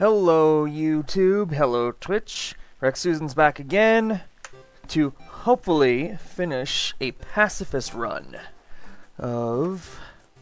Hello YouTube, hello Twitch. Rex Susan's back again to hopefully finish a pacifist run of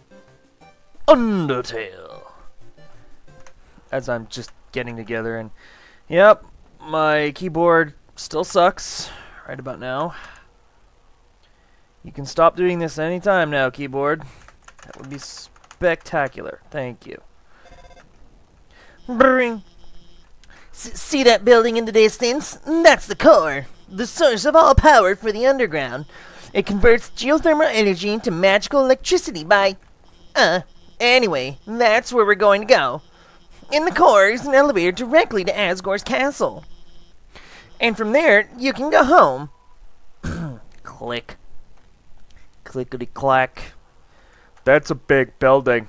Undertale. As I'm just getting together and yep, my keyboard still sucks right about now. You can stop doing this anytime now, keyboard. That would be spectacular. Thank you. Brrring. See that building in the distance? That's the core, the source of all power for the underground. It converts geothermal energy into magical electricity by... Anyway, that's where we're going to go. In the core is an elevator directly to Asgore's castle. And from there, you can go home. Click. Clickety-clack. That's a big building.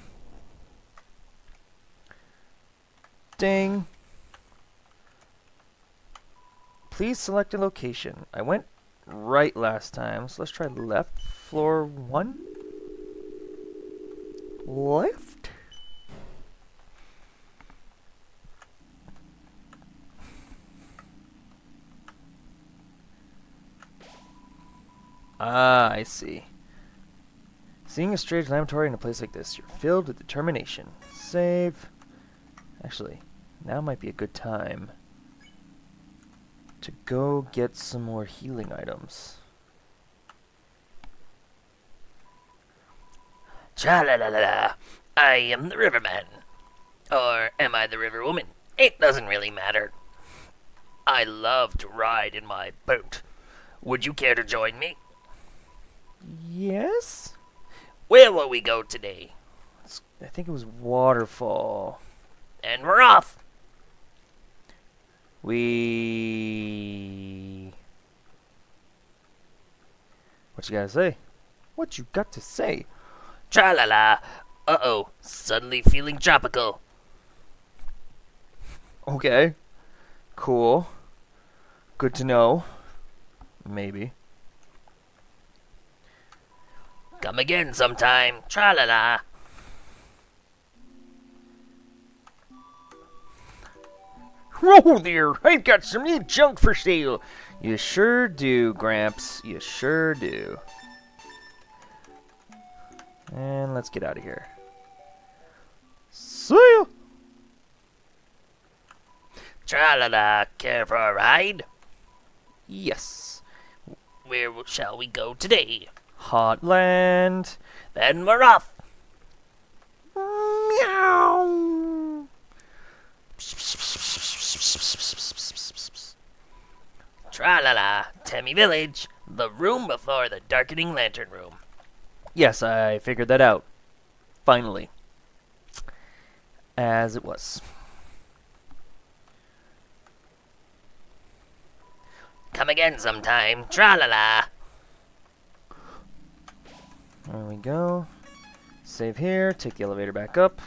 Ding. Please select a location. I went right last time, so let's try left. Floor 1. Left. Ah, I see. Seeing a strange laboratory in a place like this, you're filled with determination. Save. Actually, now might be a good time to go get some more healing items. Cha-la-la-la-la, I am the riverman. Or am I the river woman? It doesn't really matter. I love to ride in my boat. Would you care to join me? Yes? Where will we go today? I think it was Waterfall. And we're off! What you gotta say? What you got to say? Tra-la-la. Uh-oh, suddenly feeling tropical. Okay. Cool. Good to know. Maybe. Come again sometime. Tra-la-la. Whoa there! I've got some new junk for sale! You sure do, Gramps. You sure do. And let's get out of here. See ya! Tra-la-la. Care for a ride? Yes. Where shall we go today? Hotland. Then we're off! Meow. Tra-la-la. Temmie Village. The room before the darkening lantern room. Yes, I figured that out. Finally. As it was. Come again sometime. Tra-la-la. There we go. Save here. Take the elevator back up.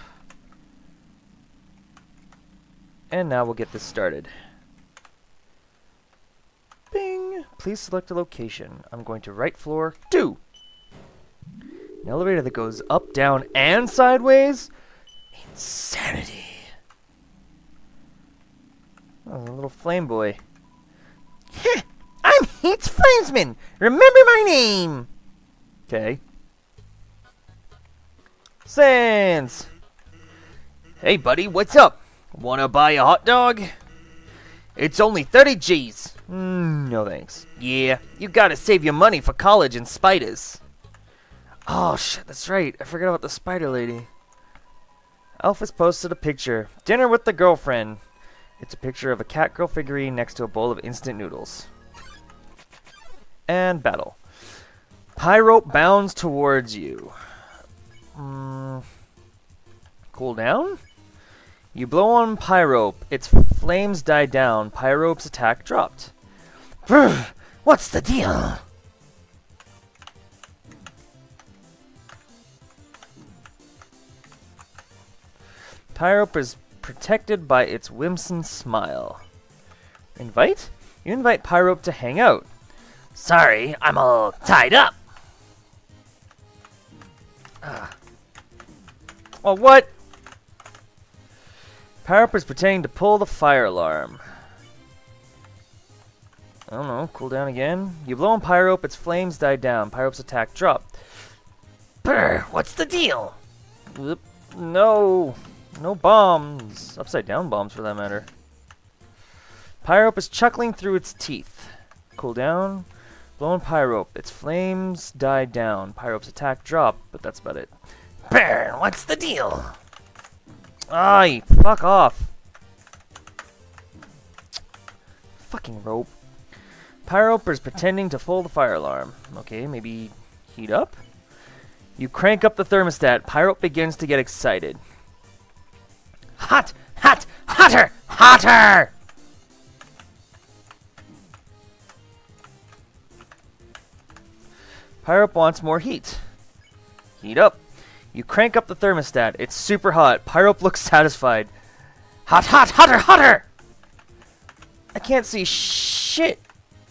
And now we'll get this started. Bing! Please select a location. I'm going to right floor 2. An elevator that goes up, down, and sideways? Insanity. Oh, a little flame boy. I'm Heat's Flamesman! Remember my name! Okay. Sans! Hey buddy, what's up? Wanna buy a hot dog? It's only 30 G's. No thanks. Yeah, you gotta save your money for college and spiders. Oh shit, that's right. I forgot about the spider lady. Alpha's posted a picture. Dinner with the girlfriend. It's a picture of a cat girl figurine next to a bowl of instant noodles. And battle. Pyrope bounds towards you. Cool down? You blow on Pyrope, its flames die down, Pyrope's attack dropped. Brr, what's the deal? Pyrope is protected by its whimsun smile. Invite? You invite Pyrope to hang out. Sorry, I'm all tied up. Well, what? Power-up is pretending to pull the fire alarm. I don't know, cool down again. You blow on Pyro-up, its flames die down. Pyro-up's attack drop. Brr, what's the deal? Whoop. No. No bombs. Upside down bombs for that matter. Pyro-up is chuckling through its teeth. Cool down. Blow on Pyro-up, its flames die down. Pyro-up's attack drop, but that's about it. Brr, what's the deal? Aye, fuck off. Fucking rope. Pyro-up is pretending to pull the fire alarm. Okay, maybe heat up? You crank up the thermostat. Pyro-up begins to get excited. Hot! Hot! Hotter! Hotter! Pyro-up wants more heat. Heat up. You crank up the thermostat. It's super hot. Pyro-up looks satisfied. Hot! Hot! Hotter! Hotter! I can't see shit.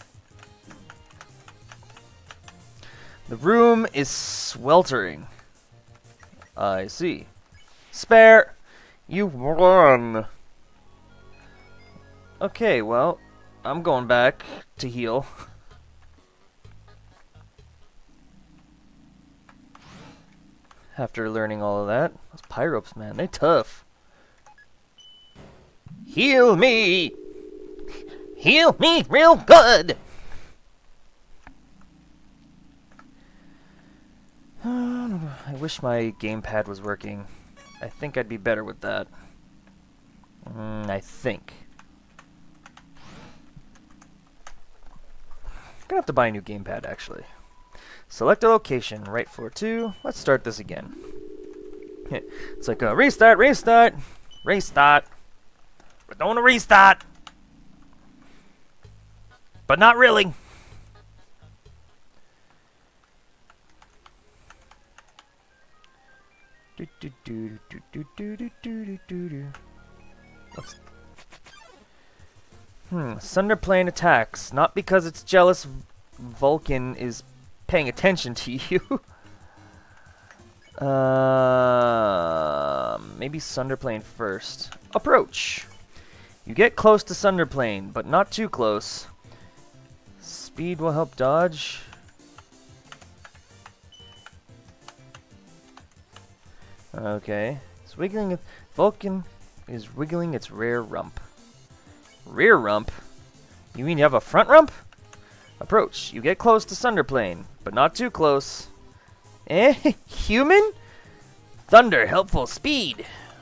The room is sweltering. I see. Spare! You won! Okay, well, I'm going back to heal. After learning all of that. Those Pyro-ups, man, they tough. Heal me! Heal me real good! I wish my gamepad was working. I think I'd be better with that. I think. I'm gonna have to buy a new gamepad, actually. Select a location, right floor 2. Let's start this again. It's like a restart, restart, restart. We're doing a restart! But not really. Sunderplane attacks. Not because it's jealous Vulcan is paying attention to you. Maybe Sunderplane first. Approach. You get close to Sunderplane, but not too close. Speed will help dodge. Okay. It's wiggling. Vulcan is wiggling its rear rump. Rear rump? You mean you have a front rump? Approach. You get close to Sunderplane, but not too close. Human? Thunder, helpful speed.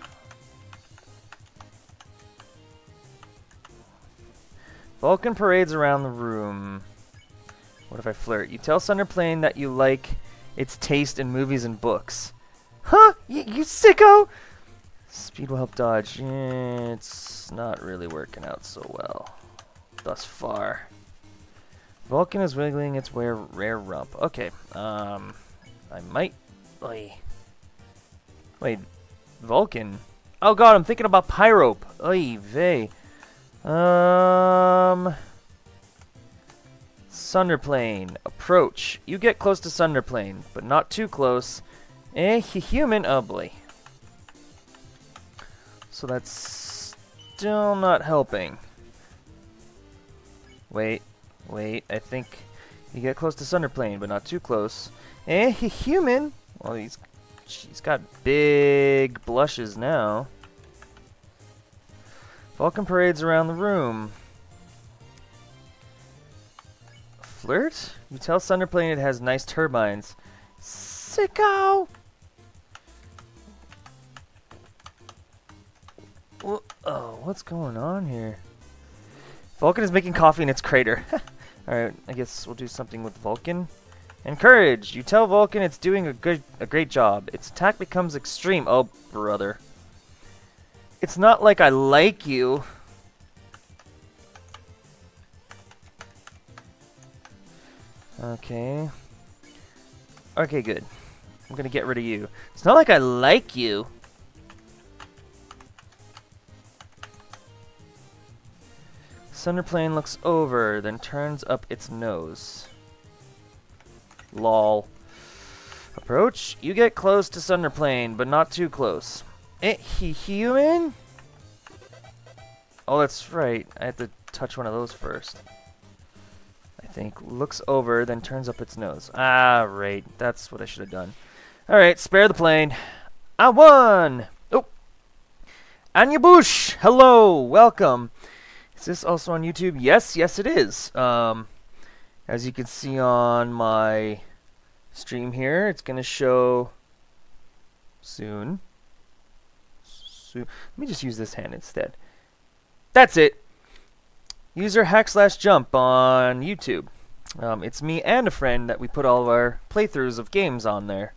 Vulcan parades around the room. What if I flirt? You tell Sunderplane that you like its taste in movies and books. Huh? You sicko? Speed will help dodge. It's not really working out so well. Thus far. Vulcan is wiggling its rare rump. Okay. I might... Wait. Vulcan? Oh god, I'm thinking about Pyro-up. Oy vey. Sunderplane. Approach. You get close to Sunderplane, but not too close. Human. Oh boy. So that's still not helping. Wait. I think you get close to Sunderplane, but not too close. Human. Well, she's got big blushes now. Vulcan parades around the room. Flirt? You tell Sunderplane it has nice turbines. Sicko! Oh, what's going on here? Vulcan is making coffee in its crater. Alright, I guess we'll do something with Vulcan. Encourage! You tell Vulcan it's doing a great job. Its attack becomes extreme. Oh, brother. It's not like I like you. Okay. Okay, good. I'm gonna get rid of you. It's not like I like you. Sunderplane looks over, then turns up its nose. Lol. Approach. You get close to Sunderplane, but not too close. Human? Oh, that's right. I have to touch one of those first. I think. Looks over, then turns up its nose. Ah, right. That's what I should have done. Alright, spare the plane. I won! Oh! Anya Bush! Hello! Welcome! Is this also on YouTube? Yes, yes it is. As you can see on my stream here, it's going to show soon. Let me just use this hand instead. That's it! User hack/jump on YouTube. It's me and a friend that we put all of our playthroughs of games on there.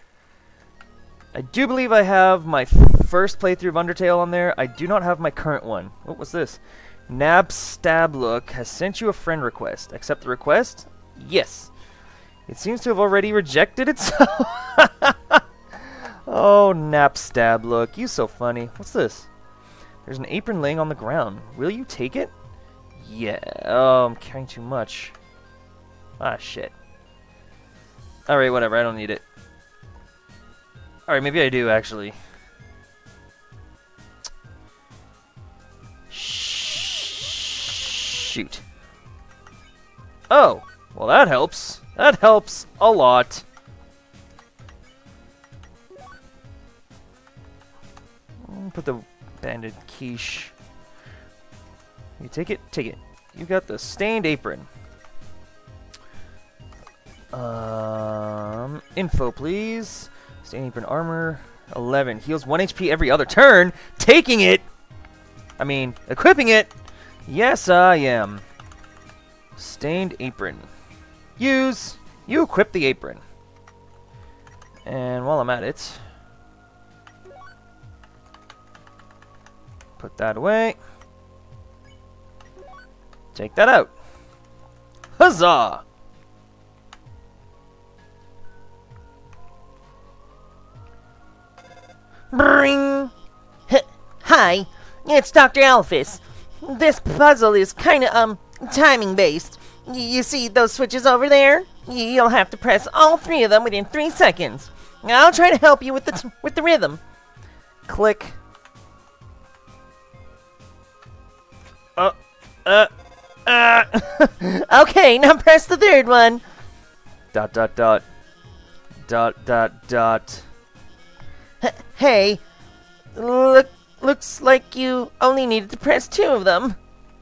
I do believe I have my first playthrough of Undertale on there. I do not have my current one. What was this? Nabstablook has sent you a friend request. Accept the request? Yes. It seems to have already rejected itself. Oh, Nabstablook. You so funny. What's this? There's an apron laying on the ground. Will you take it? Yeah. Oh, I'm carrying too much. Ah, shit. Alright, whatever. I don't need it. Alright, maybe I do, actually. Shoot. Oh, well that helps. That helps a lot. Put the banded quiche. You take it? Take it. You got the stained apron. Info, please. Stained apron armor. 11. Heals 1 HP every other turn. Taking it! I mean, equipping it! Yes, I am. Stained apron. Use. You equip the apron. And while I'm at it, put that away. Take that out. Huzzah! Bring! Hi, it's Dr. Alphys. This puzzle is kinda, timing based. You see those switches over there? You'll have to press all 3 of them within 3 seconds. I'll try to help you with the rhythm. Click. Okay, now press the 3rd one. Dot dot dot. Dot dot dot. Hey, looks like you only needed to press 2 of them.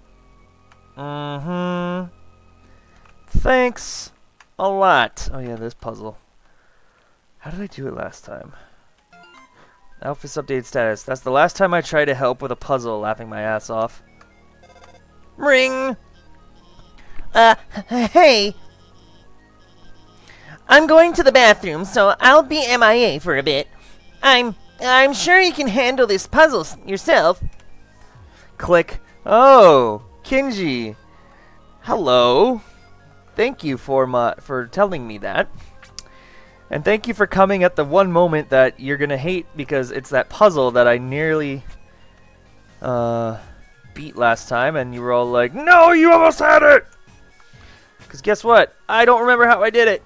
Mm-hmm. Thanks a lot. Oh yeah, this puzzle. How did I do it last time? Alphys updated status. That's the last time I tried to help with a puzzle, laughing my ass off. Ring! Hey! I'm going to the bathroom, so I'll be MIA for a bit. I'm sure you can handle this puzzle yourself. Click. Oh, Kinji. Hello. Thank you for telling me that. And thank you for coming at the one moment that you're gonna hate because it's that puzzle that I nearly beat last time, and you were all like, "No, you almost had it!" Because guess what? I don't remember how I did it.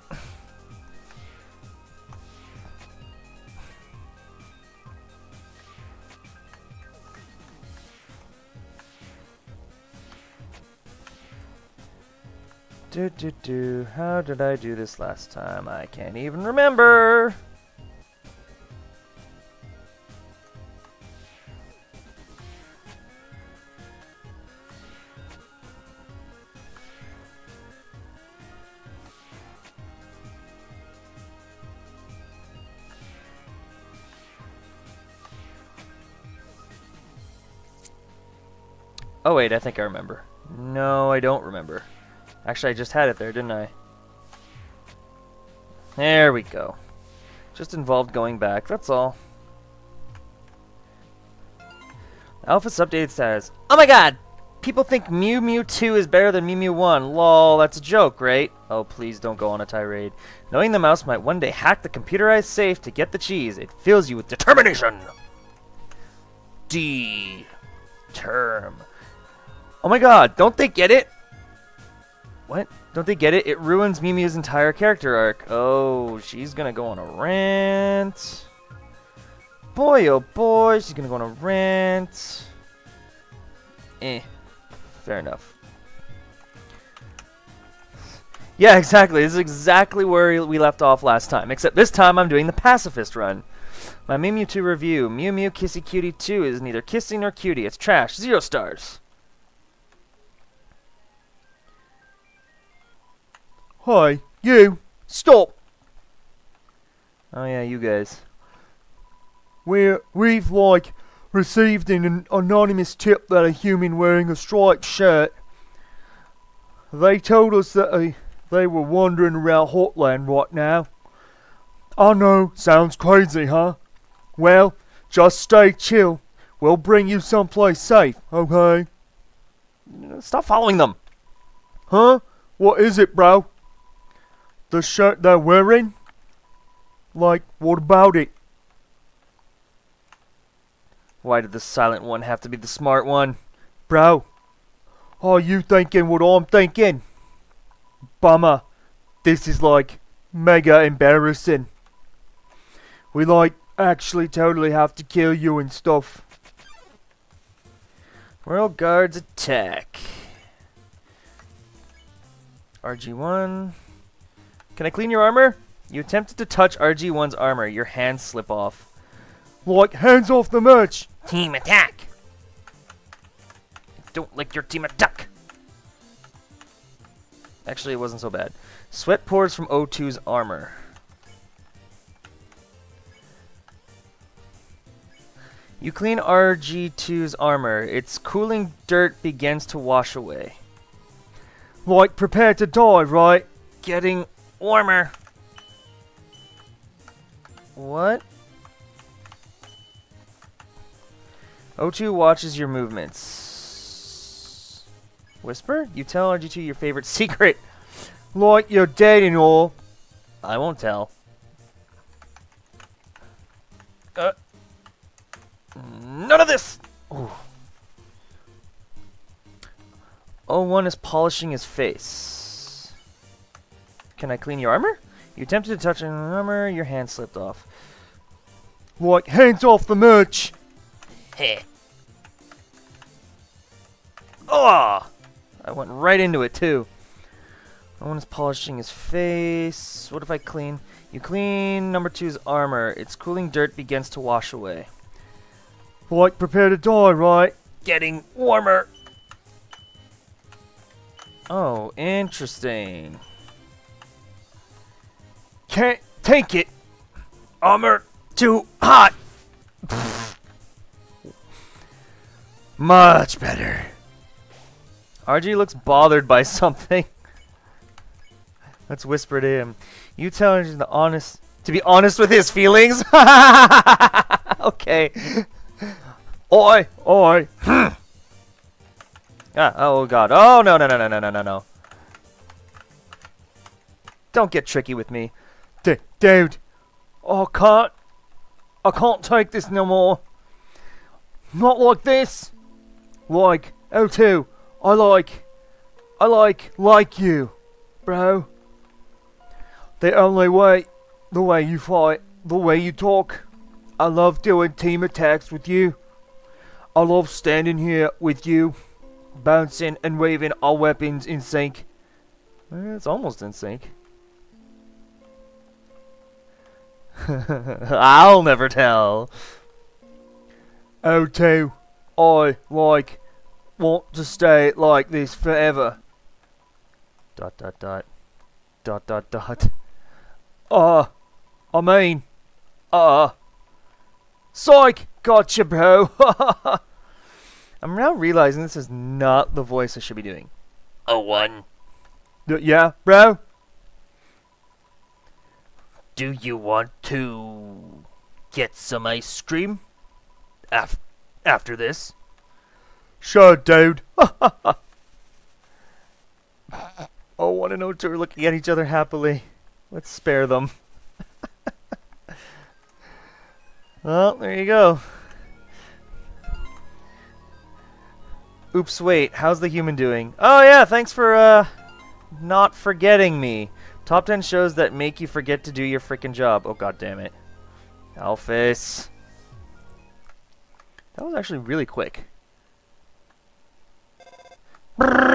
How did I do this last time? I can't even remember. Oh wait, I think I remember. No, I don't remember. Actually, I just had it there, didn't I? There we go. Just involved going back, that's all. Alphys updated status. Oh my god! People think Mew Mew 2 is better than Mew Mew 1. Lol, that's a joke, right? Oh, please don't go on a tirade. Knowing the mouse might one day hack the computerized safe to get the cheese, it fills you with determination! Term. Oh my god, don't they get it? What? Don't they get it? It ruins Mew Mew's entire character arc. Oh, she's gonna go on a rant. Boy, oh boy, she's gonna go on a rant. Fair enough. Yeah, exactly. This is exactly where we left off last time. Except this time I'm doing the Pacifist run. My Mew Mew 2 review. Mew Mew Kissy Cutie 2 is neither kissy nor cutie. It's trash. 0 stars. Hi, you. Stop. Oh yeah, you guys. We've like received an anonymous tip that a human wearing a striped shirt. They told us that they were wandering around Hotland right now. I know, sounds crazy, huh? Well, just stay chill. We'll bring you someplace safe, okay? Stop following them. Huh? What is it, bro? The shirt they're wearing? Like, what about it? Why did the silent one have to be the smart one? Bro, are you thinking what I'm thinking? Bummer. This is like mega embarrassing. We like actually totally have to kill you and stuff. Royal Guards attack. RG1. Can I clean your armor? You attempted to touch RG1's armor. Your hands slip off. Like, hands off the merch! Team attack! Don't like your team attack! Actually, it wasn't so bad. Sweat pours from O2's armor. You clean RG2's armor. Its cooling dirt begins to wash away. Like, prepare to die, right? Getting warmer. What? O2 watches your movements. Whisper? You tell RG2 your favorite secret. Like you're dead and all. I won't tell. None of this! Ooh. O1 is polishing his face. Can I clean your armor? You attempted to touch an armor, your hand slipped off. Like, hands off the merch! Heh. Oh! I went right into it, too. O1 is polishing his face. What if I clean? You clean number 2's armor. Its cooling dirt begins to wash away. Like, prepare to die, right? Getting warmer. Oh, interesting. Can't take it. Armor too hot. Much better. RG looks bothered by something. Let's whisper to him. You tell him to be honest with his feelings. Okay. Oi, oi. Oh god. Oh no. Don't get tricky with me. Dude. I can't take this no more. Not like this. Like, O2, I like you, bro. The only way, the way you fight, the way you talk. I love doing team attacks with you. I love standing here with you, bouncing and waving our weapons in sync. It's almost in sync. I'll never tell. O2, I want to stay like this forever. ... I mean, psych, gotcha, bro. I'm now realizing this is not the voice I should be doing. O1. Yeah, bro? Do you want to get some ice cream? After this? Sure, dude. O1 and O2 are looking at each other happily. Let's spare them. Well, there you go. Oops, wait. How's the human doing? Oh, yeah, thanks for, not forgetting me. Top 10 shows that make you forget to do your frickin' job. Oh, god damn it. Alphys. That was actually really quick.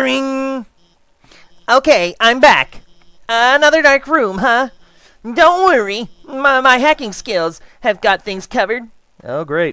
Bring. Okay, I'm back. Another dark room, huh? Don't worry, my hacking skills have got things covered. Oh, great.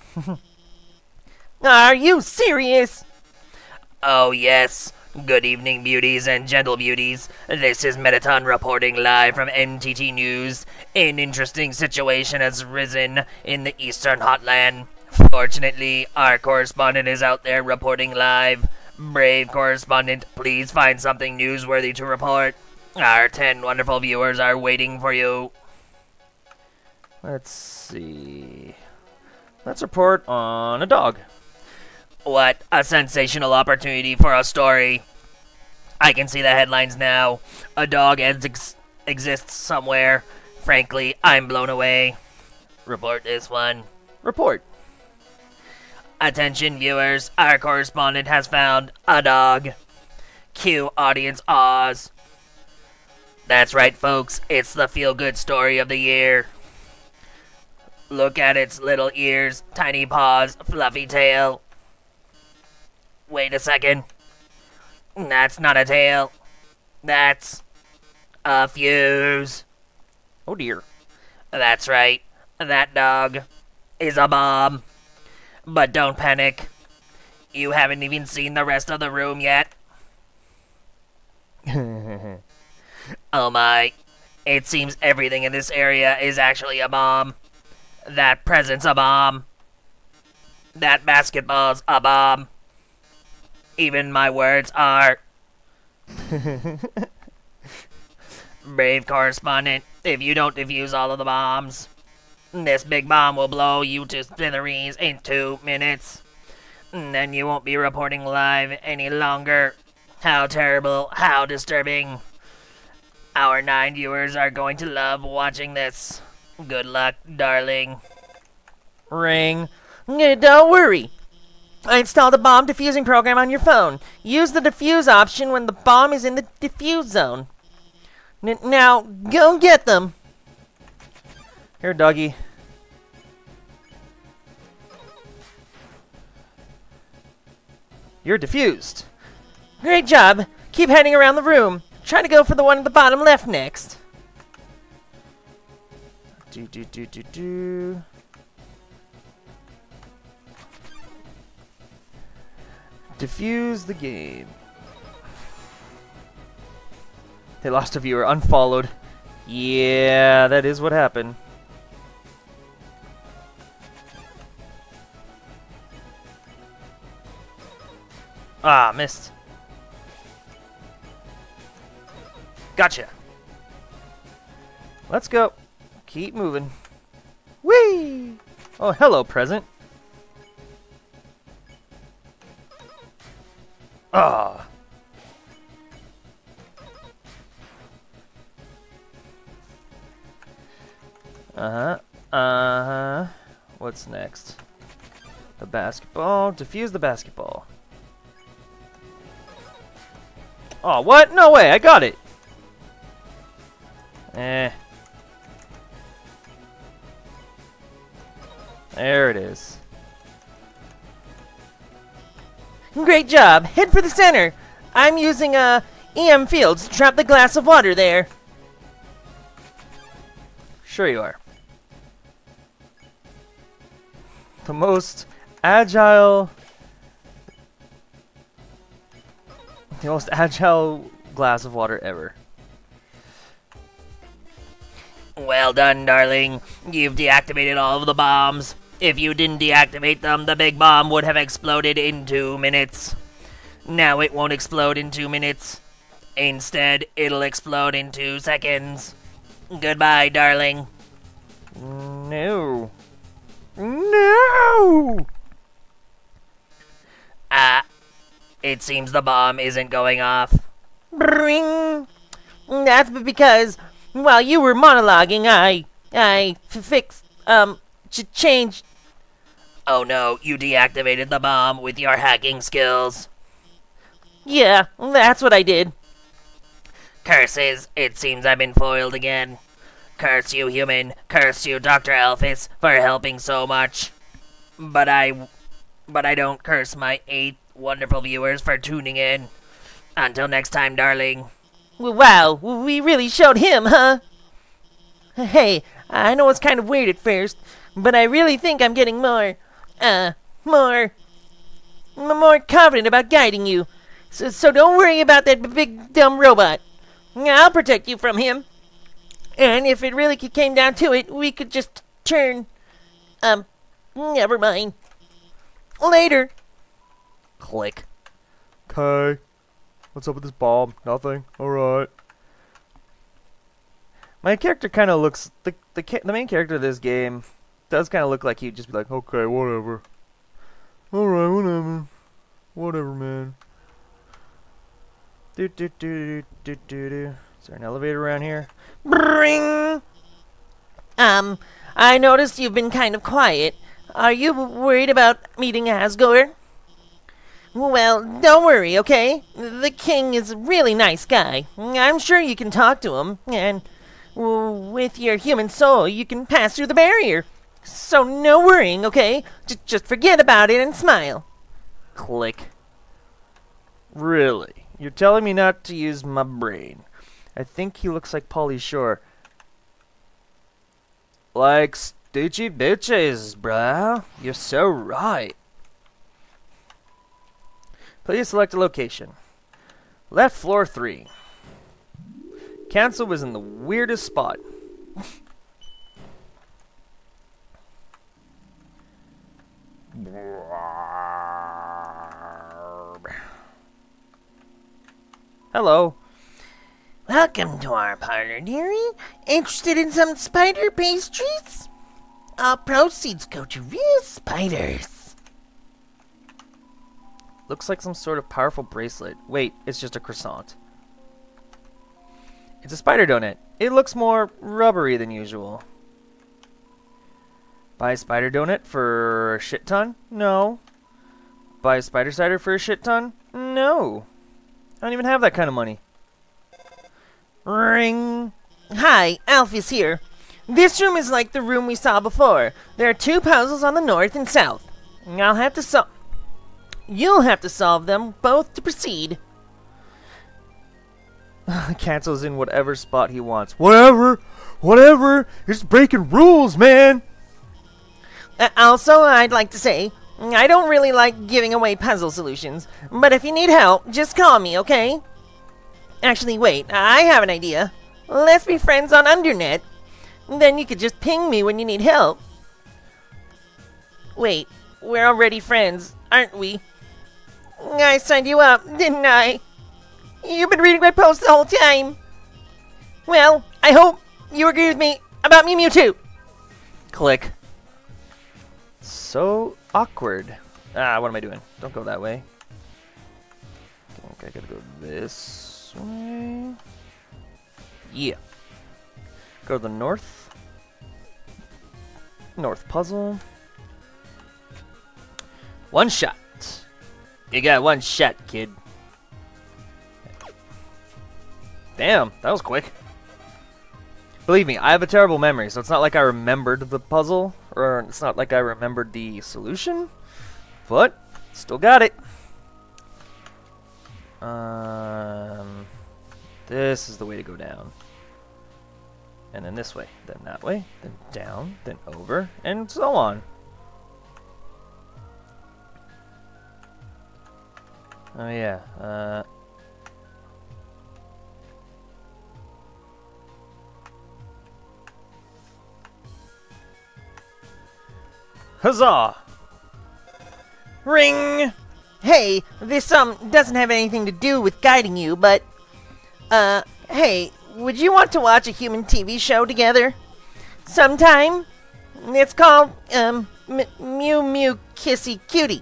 Are you serious? Oh, yes. Good evening, beauties and gentle beauties. This is Metaton reporting live from MTT News. An interesting situation has risen in the Eastern Hotland. Fortunately, our correspondent is out there reporting live. Brave correspondent, please find something newsworthy to report. Our 10 wonderful viewers are waiting for you. Let's see. Let's report on a dog. What a sensational opportunity for a story. I can see the headlines now. A dog exists somewhere. Frankly, I'm blown away. Report this one. Report. Attention viewers, our correspondent has found a dog. Cue audience awes. That's right, folks. It's the feel-good story of the year. Look at its little ears, tiny paws, fluffy tail. Wait a second. That's not a tail. That's a fuse. Oh dear. That's right. That dog is a bomb. But don't panic. You haven't even seen the rest of the room yet. Oh my. It seems everything in this area is actually a bomb. That present's a bomb. That basketball's a bomb. Even my words are. Brave correspondent, if you don't defuse all of the bombs, this big bomb will blow you to smithereens in 2 minutes. And then you won't be reporting live any longer. How terrible, how disturbing. Our 9 viewers are going to love watching this. Good luck, darling. Ring. Don't worry. I installed a bomb defusing program on your phone. Use the defuse option when the bomb is in the defuse zone. Now, go get them. Here, doggy. You're defused. Great job. Keep heading around the room. Try to go for the one at the bottom left next. Do. Defuse the game. They lost a viewer, unfollowed. Yeah, that is what happened. Ah, missed. Gotcha. Let's go. Keep moving. Whee! Oh, hello, present. Ah. What's next? The basketball. Defuse the basketball. Oh, what? No way, I got it. There it is. Great job. Head for the center. I'm using EM fields to trap the glass of water there. Sure you are. The most agile glass of water ever. Well done, darling. You've deactivated all of the bombs. If you didn't deactivate them, the big bomb would have exploded in 2 minutes. Now it won't explode in 2 minutes. Instead, it'll explode in 2 seconds. Goodbye, darling. No. No! It seems the bomb isn't going off. Bring. That's because while you were monologuing, I changed. Oh no, you deactivated the bomb with your hacking skills. Yeah, that's what I did. Curses, it seems I've been foiled again. Curse you, human. Curse you, Dr. Alphys, for helping so much. But I don't curse my 8 wonderful viewers for tuning in. Until next time, darling. Wow, we really showed him, huh? Hey, I know it's kind of weird at first, but I really think I'm getting more confident about guiding you. So don't worry about that big dumb robot. I'll protect you from him. And if it really came down to it, we could just turn... never mind. Later. Click. Okay. What's up with this bomb? Nothing. Alright. My character kind of looks... The main character of this game does kind of look like he'd just be like, okay, whatever. Alright, whatever. Whatever, man. Is there an elevator around here? Bring! I noticed you've been kind of quiet. Are you worried about meeting Asgore? Well, don't worry, okay? The king is a really nice guy. I'm sure you can talk to him, and with your human soul, you can pass through the barrier. So no worrying, okay? Just forget about it and smile. Click. Really? You're telling me not to use my brain. I think he looks like Pauly Shore. Like Stitchy Bitches, bruh. You're so right. Please select a location. Left floor 3. Cancel was in the weirdest spot. Hello. Welcome to our parlor, dearie. Interested in some spider pastries? All proceeds go to real spiders. Looks like some sort of powerful bracelet. Wait, it's just a croissant. It's a spider donut. It looks more rubbery than usual. Buy a spider donut for a shit ton? No. Buy a spider cider for a shit ton? No. I don't even have that kind of money. Ring. Hi, Alphys here. This room is like the room we saw before. There are 2 puzzles on the north and south. You'll have to solve them both to proceed. Cancels in whatever spot he wants. Whatever! Whatever! It's breaking rules, man! Also, I'd like to say, I don't really like giving away puzzle solutions, but if you need help, just call me, okay? Actually, wait, I have an idea. Let's be friends on Undernet. Then you could just ping me when you need help. Wait, we're already friends, aren't we? I signed you up, didn't I? You've been reading my posts the whole time. Well, I hope you agree with me about Mew Mew too. Click. So awkward. Ah, what am I doing? Don't go that way. Okay, I gotta go this way. Yeah. Go to the north. North puzzle. One shot. You got one shot, kid. Damn, that was quick. Believe me, I have a terrible memory, so it's not like I remembered the puzzle, or it's not like I remembered the solution, but still got it. This is the way to go down. And then this way, then that way, then down, then over, and so on. Oh yeah, huzzah! Ring! Hey, this doesn't have anything to do with guiding you, but hey, would you want to watch a human TV show together? Sometime? It's called Mew Mew Kissy Cutie.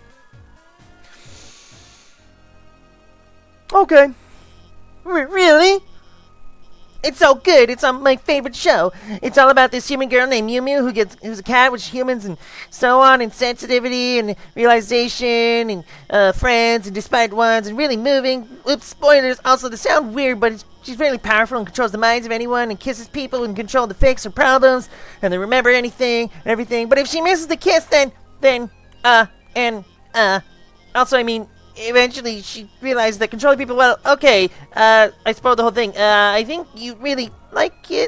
Okay. Really? It's so good. It's my favorite show. It's all about this human girl named Mew Mew who's a cat with humans and so on, and sensitivity and realization and friends and despite ones and really moving. Oops, spoilers. Also, they sound weird, but she's really powerful and controls the minds of anyone and kisses people and control to fix her problems and they remember anything and everything. But if she misses the kiss, then also, I mean, eventually she realized that controlling people, well, okay, I spoiled the whole thing. I think you really like it.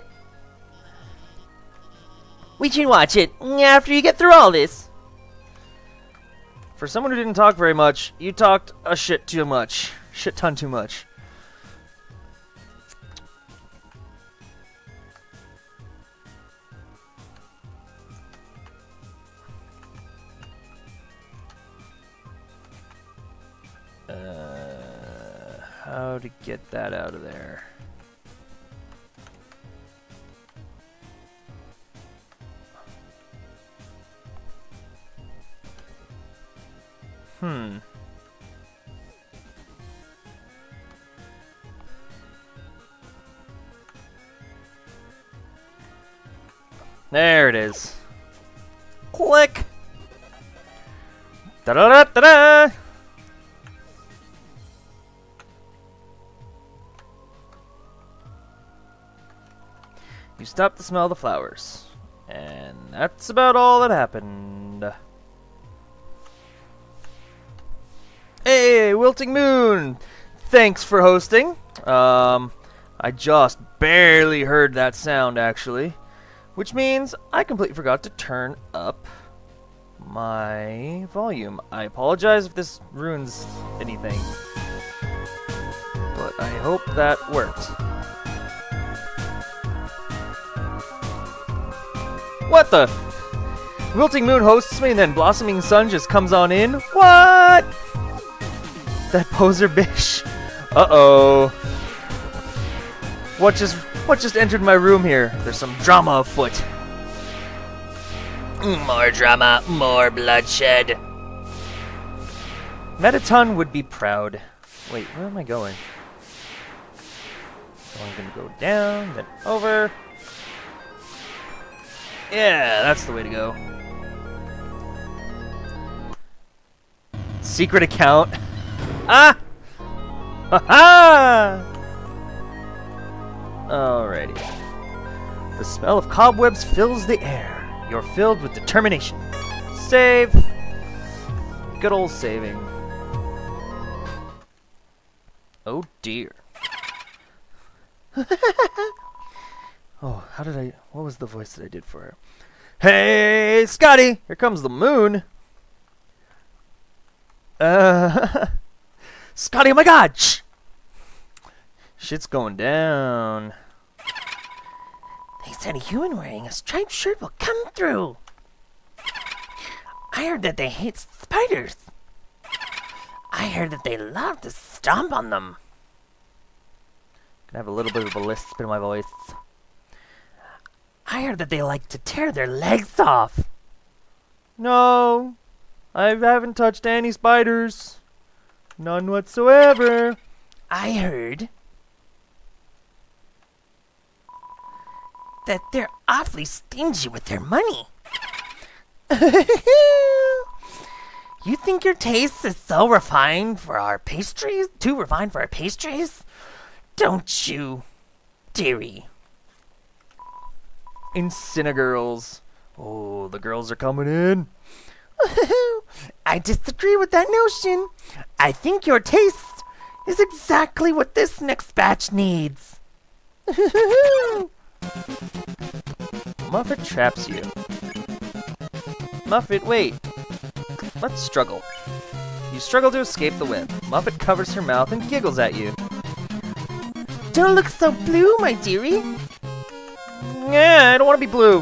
We should watch it after you get through all this. For someone who didn't talk very much, you talked a shit too much. Shit ton too much. How to get that out of there? There it is. Click. Da da da da da. You stop to smell the flowers. And that's about all that happened. Hey, Wilting Moon! Thanks for hosting. I just barely heard that sound, actually. Which means I completely forgot to turn up my volume. I apologize if this ruins anything. But I hope that worked. What the? Wilting Moon hosts me and then Blossoming Sun just comes on in? What? That poser bish. Uh-oh. What just entered my room here? There's some drama afoot. More drama, more bloodshed. Metaton would be proud. Wait, where am I going? So I'm gonna go down, then over. Yeah, that's the way to go. Secret account. Ah! Ha-ha! Alrighty. The smell of cobwebs fills the air. You're filled with determination. Save. Good old saving. Oh dear. Oh, what was the voice that I did for her? Hey, Scotty! Here comes the moon! Scotty, oh my god! Shh! Shit's going down. They said a human wearing a striped shirt will come through. I heard that they hate spiders. I heard that they love to stomp on them. Gonna have a little bit of a lisp in my voice. I heard that they like to tear their legs off. No, I haven't touched any spiders. None whatsoever. I heard that they're awfully stingy with their money. You think your taste is so refined for our pastries? Too refined for our pastries? Don't you, dearie? Incinegirls. Oh, the girls are coming in. I disagree with that notion. I think your taste is exactly what this next batch needs. Muffet traps you. Muffet, wait. Let's struggle. You struggle to escape the web. Muffet covers her mouth and giggles at you. Don't look so blue, my dearie. Yeah, I don't want to be blue.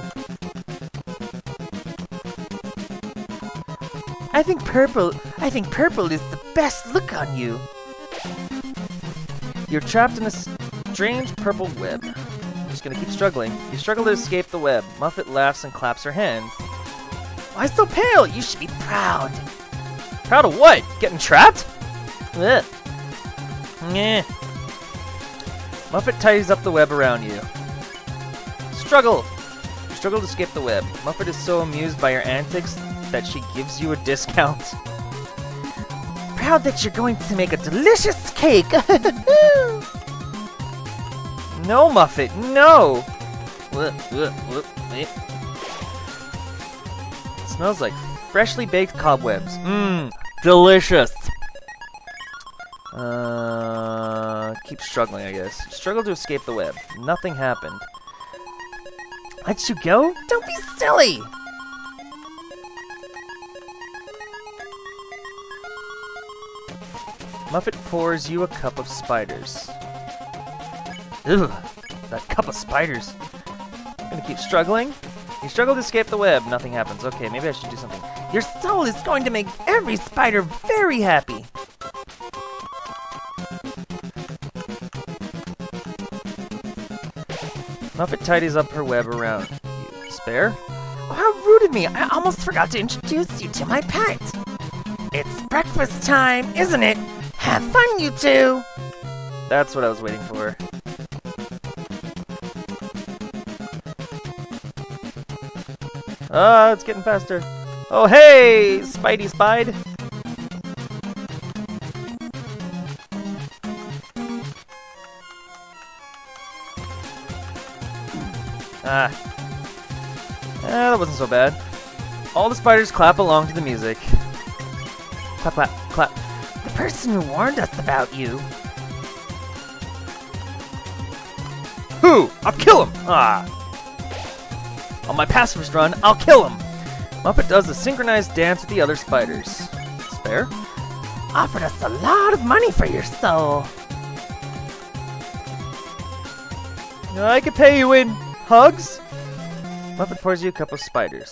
I think purple is the best look on you. You're trapped in a strange purple web. I'm just gonna keep struggling. You struggle to escape the web. Muffet laughs and claps her hands. Why so pale? You should be proud. Proud of what? Getting trapped? Ugh. Yeah. Muffet ties up the web around you. Struggle! You struggle to escape the web. Muffet is so amused by your antics that she gives you a discount. Proud that you're going to make a delicious cake. No, Muffet, no! It smells like freshly baked cobwebs. Mmm, delicious. Keep struggling, I guess. Struggle to escape the web. Nothing happened. Let you go? Don't be silly! Muffet pours you a cup of spiders. Ugh, that cup of spiders. I'm gonna keep struggling. You struggle to escape the web. Nothing happens. Okay, maybe I should do something. Your soul is going to make every spider very happy. Muffet tidies up her web around you. Spare? Oh, how rude of me! I almost forgot to introduce you to my pet. It's breakfast time, isn't it? Have fun, you two! That's what I was waiting for. Ah, it's getting faster. Oh, hey! Spidey spied! That wasn't so bad. All the spiders clap along to the music. Clap, clap, clap. The person who warned us about you. Who? I'll kill him! Ah! On my pacifist run, I'll kill him! Muppet does a synchronized dance with the other spiders. Spare? Offered us a lot of money for your soul. I could pay you in hugs? Muppet pours you a cup of spiders.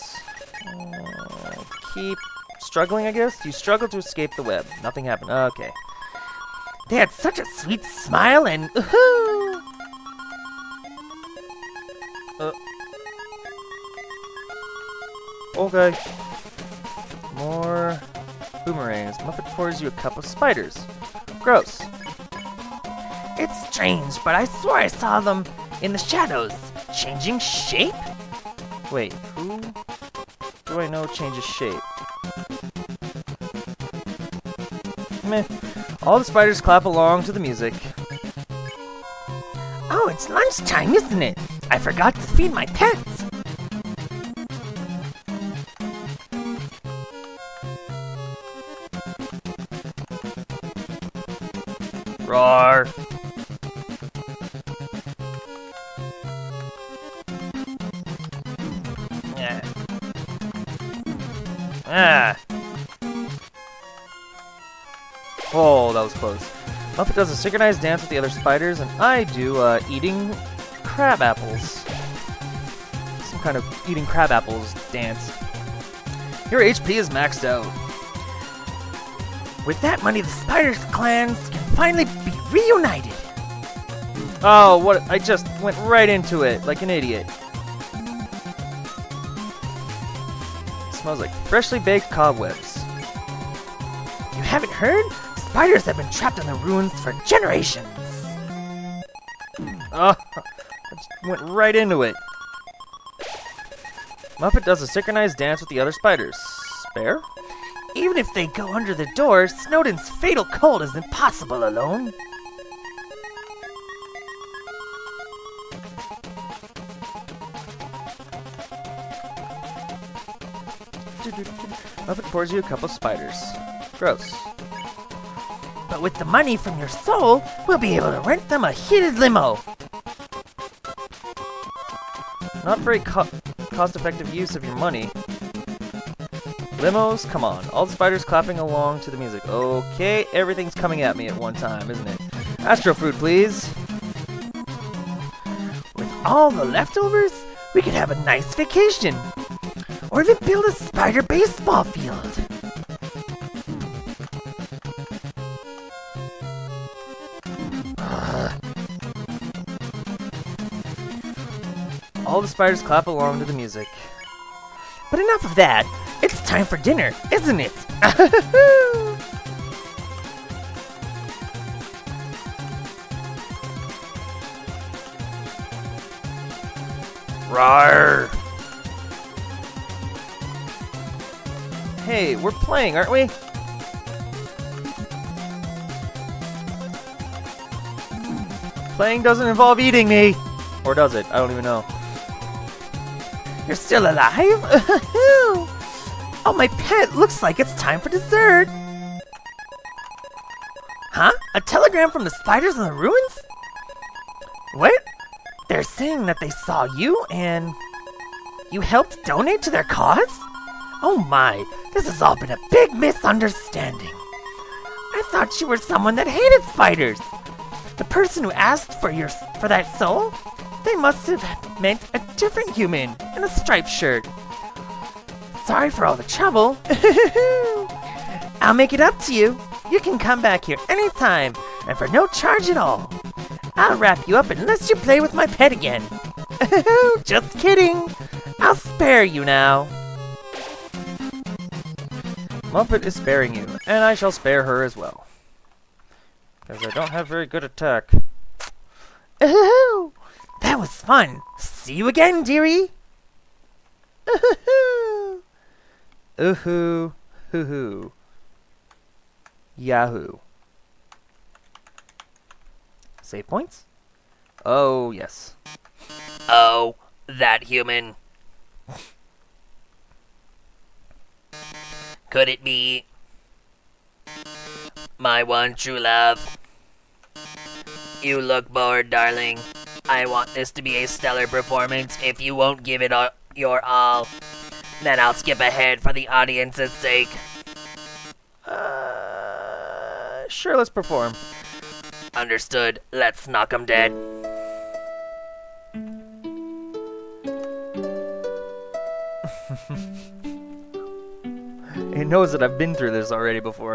Keep struggling, I guess? You struggle to escape the web. Nothing happened. Okay. They had such a sweet smile and Okay. More boomerangs. Muppet pours you a cup of spiders. Gross. It's strange, but I swore I saw them in the shadows, changing shape? Wait, who do I know changes shape? Meh. All the spiders clap along to the music. Oh, it's lunchtime, isn't it? I forgot to feed my pets. Roar! Ah! Oh, that was close. Muppet does a synchronized dance with the other spiders, and I do eating crab apples. Some kind of eating crab apples dance. Your HP is maxed out. With that money, the spider clans can finally be reunited. Oh, what? I just went right into it like an idiot. Smells like freshly baked cobwebs. You haven't heard? Spiders have been trapped in the ruins for generations. Oh, I just went right into it. Muppet does a synchronized dance with the other spiders. Spare? Even if they go under the door, Snowden's fatal cold is impossible alone. Muppet pours you a cup of spiders. Gross. But with the money from your soul, we'll be able to rent them a heated limo. Not very cost-effective use of your money. Limos? Come on. All the spiders clapping along to the music. Okay, everything's coming at me at one time, isn't it? Astro fruit, please. With all the leftovers, we could have a nice vacation. Or even build a spider baseball field. All the spiders clap along to the music. But enough of that. It's time for dinner, isn't it? Rawr! Hey, we're playing, aren't we? Playing doesn't involve eating me! Or does it? I don't even know. You're still alive? Oh, my pet, looks like it's time for dessert. Huh? A telegram from the spiders in the ruins? What? They're saying that they saw you and you helped donate to their cause? Oh my, this has all been a big misunderstanding. I thought you were someone that hated spiders. The person who asked for that soul? They must have meant a different human in a striped shirt. Sorry for all the trouble. I'll make it up to you. You can come back here anytime, and for no charge at all. I'll wrap you up unless you play with my pet again. Just kidding. I'll spare you now. Muppet is sparing you, and I shall spare her as well. Because I don't have very good attack. Ooh, that was fun. See you again, dearie. Oohoo, hoo-hoo. Yahoo. Save points? Oh, yes. Oh, that human. Could it be my one true love? You look bored, darling. I want this to be a stellar performance. If you won't give it your all, then I'll skip ahead for the audience's sake. Sure, let's perform. Understood. Let's knock 'em dead. It knows that I've been through this already before.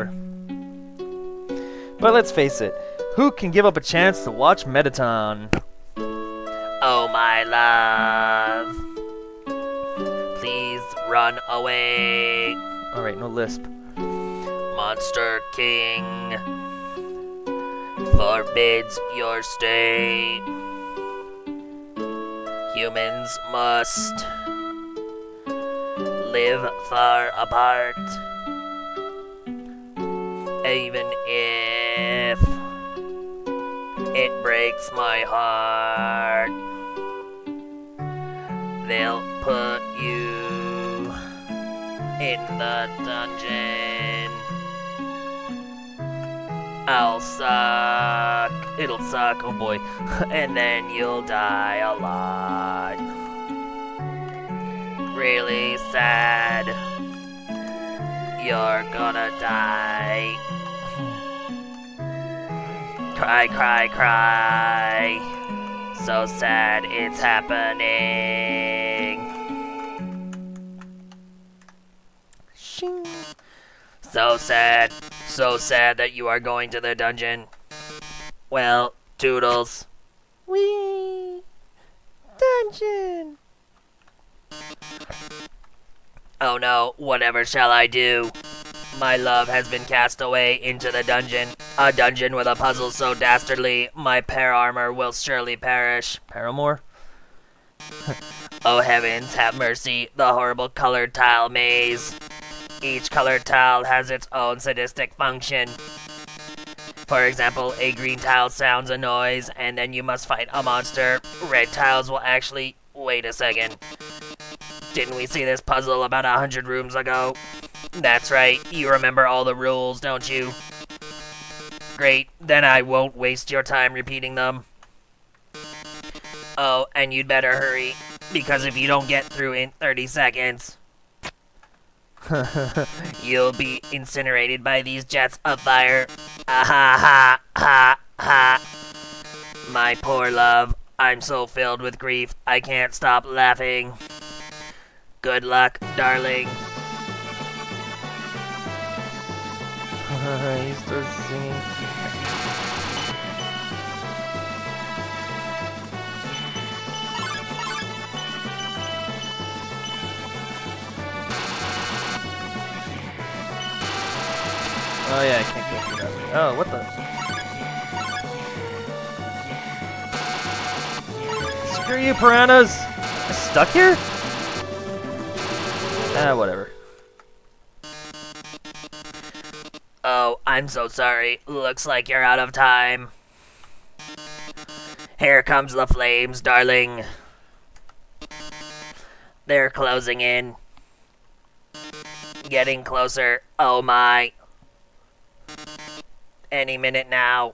But let's face it, who can give up a chance to watch Mettaton? Oh, my love. Please run away. Alright, no lisp. Monster King forbids your stay. Humans must live far apart, even if it breaks my heart. They'll put you in the dungeon. I'll suck. It'll suck, oh boy. And then you'll die a lot. Really sad. You're gonna die. Cry, cry, cry. So sad it's happening. Shing. So sad that you are going to the dungeon. Well, toodles. Wee. Dungeon. Oh no, whatever shall I do? My love has been cast away into the dungeon. A dungeon with a puzzle so dastardly, my pair armor will surely perish. Paramore? Oh heavens, have mercy, the horrible colored tile maze. Each colored tile has its own sadistic function. For example, a green tile sounds a noise, and then you must fight a monster. Red tiles will actually... Wait a second. Didn't we see this puzzle about 100 rooms ago? That's right, you remember all the rules, don't you? Great, then I won't waste your time repeating them. Oh, and you'd better hurry, because if you don't get through in 30 seconds... you'll be incinerated by these jets of fire. Ah ha ha ha ha. My poor love, I'm so filled with grief, I can't stop laughing. Good luck, darling. He starts singing. Oh yeah, I can't go through that. Oh, what the? Screw you, piranhas! I'm stuck here? Ah, whatever. Oh, I'm so sorry. Looks like you're out of time. Here comes the flames, darling. They're closing in. Getting closer. Oh my. any minute now.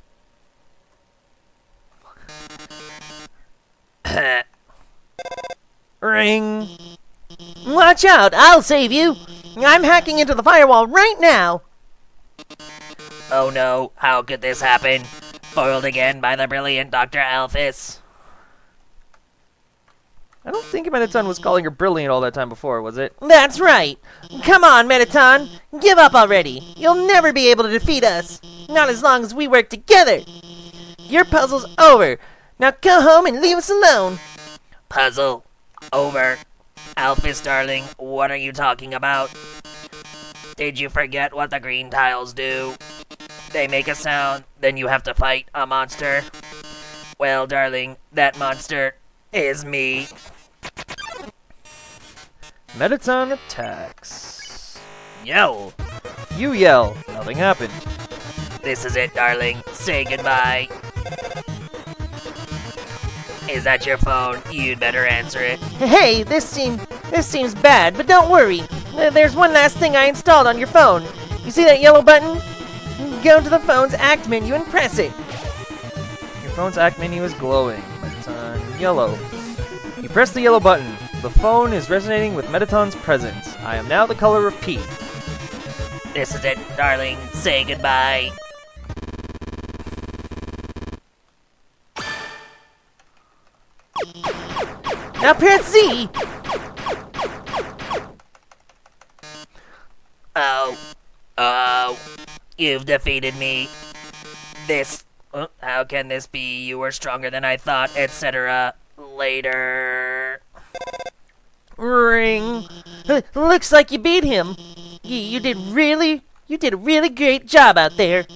Ring. Watch out, I'll save you. I'm hacking into the firewall right now. Oh no, how could this happen? Foiled again by the brilliant Dr. Alphys. I don't think Mettaton was calling her brilliant all that time before, was it? That's right. Come on, Mettaton. Give up already. You'll never be able to defeat us. Not as long as we work together. Your puzzle's over. Now go home and leave us alone. Puzzle over. Alphys, darling, what are you talking about? Did you forget what the green tiles do? They make a sound, then you have to fight a monster. Well, darling, that monster is me. Mettaton attacks. Yell. You yell. Nothing happened. This is it, darling. Say goodbye. Is that your phone? You'd better answer it. Hey, this seems bad, but don't worry. There's one last thing I installed on your phone. You see that yellow button? Go to the phone's act menu and press it. Your phone's act menu is glowing. Mettaton yellow. You press the yellow button. The phone is resonating with Mettaton's presence. I am now the color of P. This is it, darling. Say goodbye. Now press Z. Oh, you've defeated me. How can this be? You were stronger than I thought, etc. Later. Ring. Looks like you beat him. You did a really great job out there.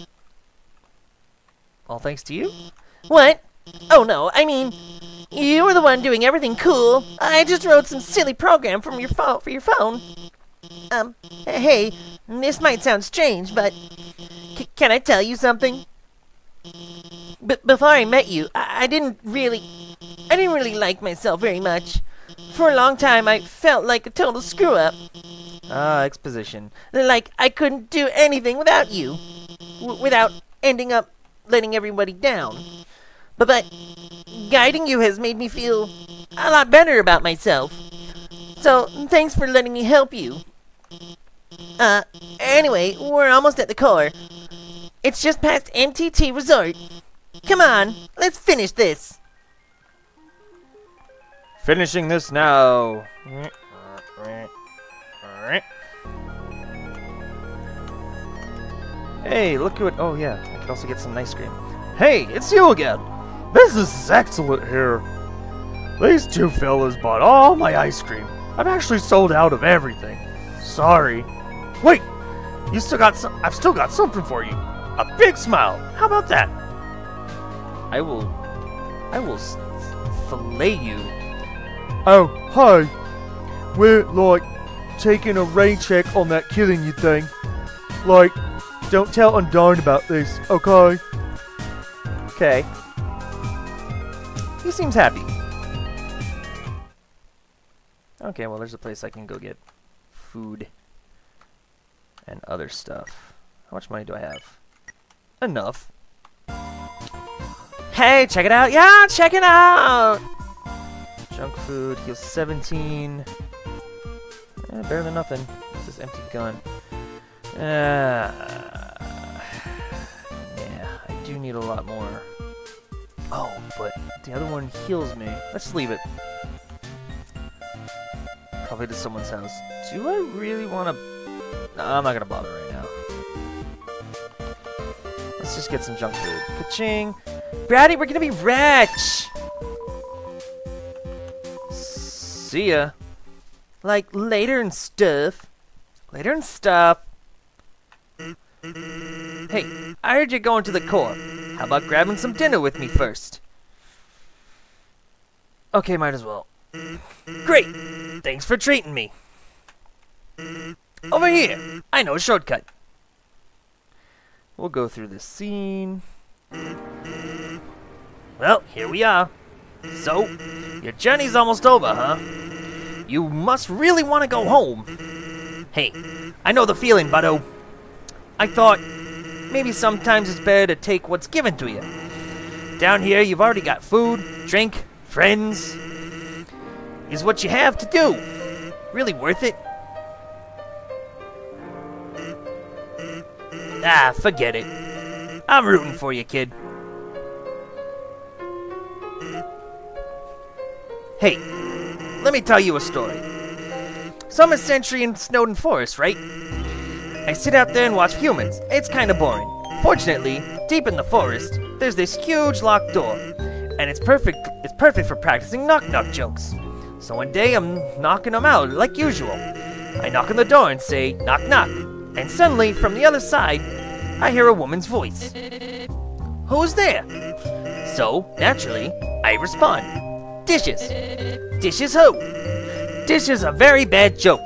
All thanks to you? What? Oh no, I mean, you were the one doing everything cool. I just wrote some silly program from your phone for your phone. Hey, this might sound strange, but can I tell you something? Before I met you, I didn't really like myself very much. For a long time, I felt like a total screw-up. Exposition. Like I couldn't do anything without you. Without ending up letting everybody down. But guiding you has made me feel a lot better about myself. So, thanks for letting me help you. Anyway, we're almost at the core. It's just past MTT Resort. Come on, let's finish this. Finishing this now. Hey, look who it. Oh yeah, I could also get some ice cream. Hey, it's you again. Business is excellent here. These two fellas bought all my ice cream. I've actually sold out of everything. Sorry. Wait, you still got some. I've still got something for you. A big smile. How about that? I will fillet you. Oh, hi. We're like taking a rain check on that killing you thing. Like, don't tell Undarn about this, okay? Okay. He seems happy. Okay, well, there's a place I can go get food and other stuff. How much money do I have? Enough. Hey, check it out! Yeah, check it out! Junk food, heals 17. Better than nothing. It's this empty gun. Yeah, I do need a lot more. Oh, but the other one heals me. Let's just leave it. Probably to someone's house. Do I really want to... No, I'm not going to bother right now. Let's just get some junk food. Ka-ching! Brady, we're going to be rich! See ya. Like, later and stuff. Later and stuff. Hey, I heard you're going to the core. How about grabbing some dinner with me first? Okay, might as well. Great! Thanks for treating me. Over here! I know a shortcut. We'll go through this scene. Well, here we are. So, your journey's almost over, huh? You must really want to go home. Hey, I know the feeling, buddo. I thought maybe sometimes it's better to take what's given to you. Down here, you've already got food, drink, friends. Is what you have to do really worth it? Ah, forget it. I'm rooting for you, kid. Hey, let me tell you a story. Summer century in Snowden Forest, right? I sit out there and watch humans. It's kind of boring. Fortunately, deep in the forest, there's this huge locked door, and it's perfect for practicing knock-knock jokes. So one day I'm knocking them out like usual. I knock on the door and say, knock knock, and suddenly from the other side, I hear a woman's voice. Who's there? So, naturally, I respond, dishes. Dishes who? Dishes a very bad joke.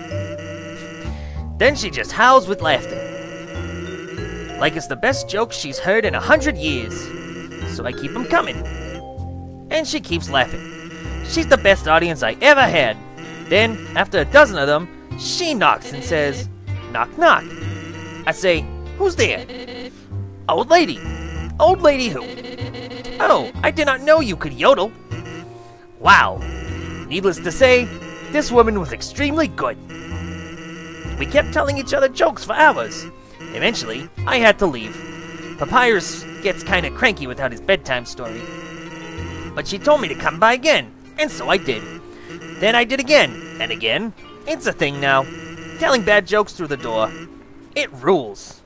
Then she just howls with laughter. Like it's the best joke she's heard in 100 years. So I keep them coming. And she keeps laughing. She's the best audience I ever had. Then, after a dozen of them, she knocks and says, knock knock. I say, who's there? Old lady. Old lady who? Oh, I did not know you could yodel. Wow. Needless to say, this woman was extremely good. We kept telling each other jokes for hours. Eventually, I had to leave. Papyrus gets kinda cranky without his bedtime story. But she told me to come by again, and so I did. Then I did again, and again. It's a thing now. Telling bad jokes through the door. It rules.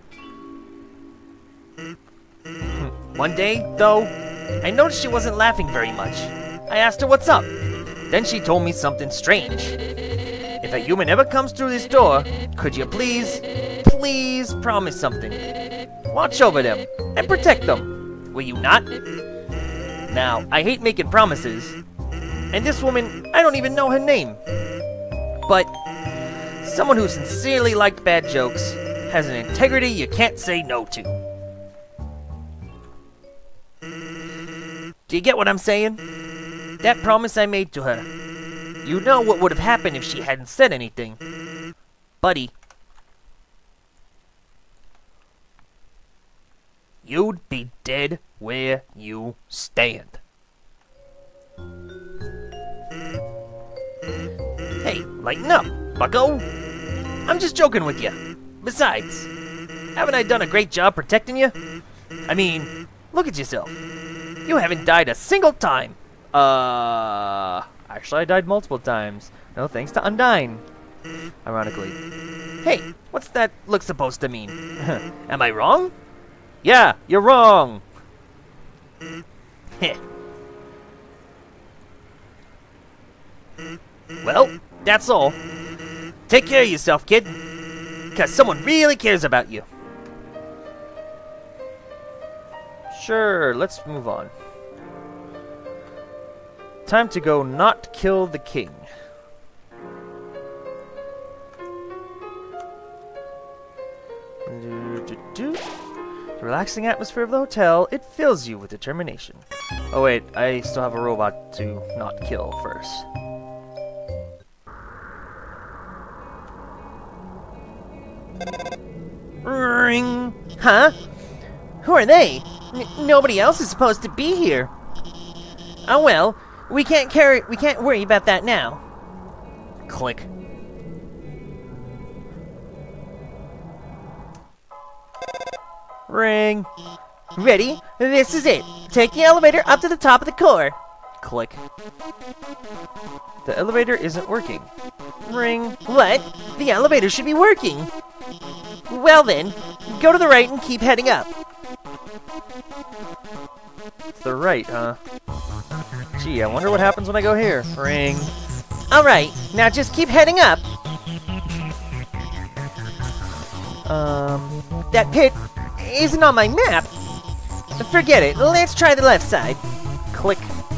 One day, though, I noticed she wasn't laughing very much. I asked her what's up. Then she told me something strange. If a human ever comes through this door, could you please promise something? Watch over them and protect them. Will you not? Now, I hate making promises. And this woman, I don't even know her name. But someone who sincerely liked bad jokes has an integrity you can't say no to. Do you get what I'm saying? That promise I made to her. You know what would have happened if she hadn't said anything. Buddy. You'd be dead where you stand. Hey, lighten up, bucko. I'm just joking with you. Besides, haven't I done a great job protecting you? I mean, look at yourself. You haven't died a single time. Actually I died multiple times. No thanks to Undyne. Ironically. Hey, what's that look supposed to mean? Am I wrong? Yeah, you're wrong. Heh. Well, that's all. Take care of yourself, kid. Because someone really cares about you. Sure, let's move on. Time to go not kill the king. The relaxing atmosphere of the hotel, it fills you with determination. Oh wait, I still have a robot to not kill first. Ring. Huh? Who are they? Nobody else is supposed to be here. Oh well, we can't worry about that now. Click. Ring. Ready? This is it. Take the elevator up to the top of the core. Click. The elevator isn't working. Ring. What? The elevator should be working. Well then, go to the right and keep heading up. It's the right, huh? Gee, I wonder what happens when I go here. Ring. Alright, now just keep heading up. That pit isn't on my map. Forget it, let's try the left side. Click.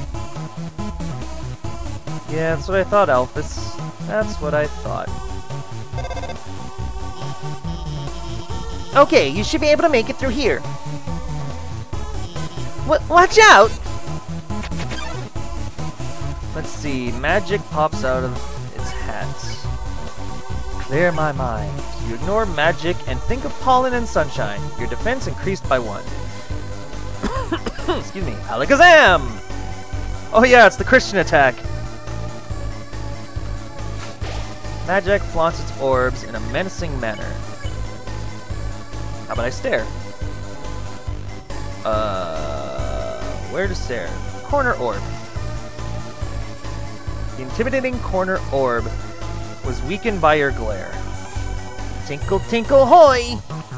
Yeah, that's what I thought, Alphys. That's what I thought. Okay, you should be able to make it through here. Watch out! Let's see, magic pops out of its hat. Clear my mind. You ignore magic and think of pollen and sunshine. Your defense increased by 1. Excuse me. Alakazam! Oh yeah, it's the Christian attack. Magic flaunts its orbs in a menacing manner. How about I stare? Where to stare? Corner orb. The intimidating corner orb was weakened by your glare. Tinkle, tinkle, hoy!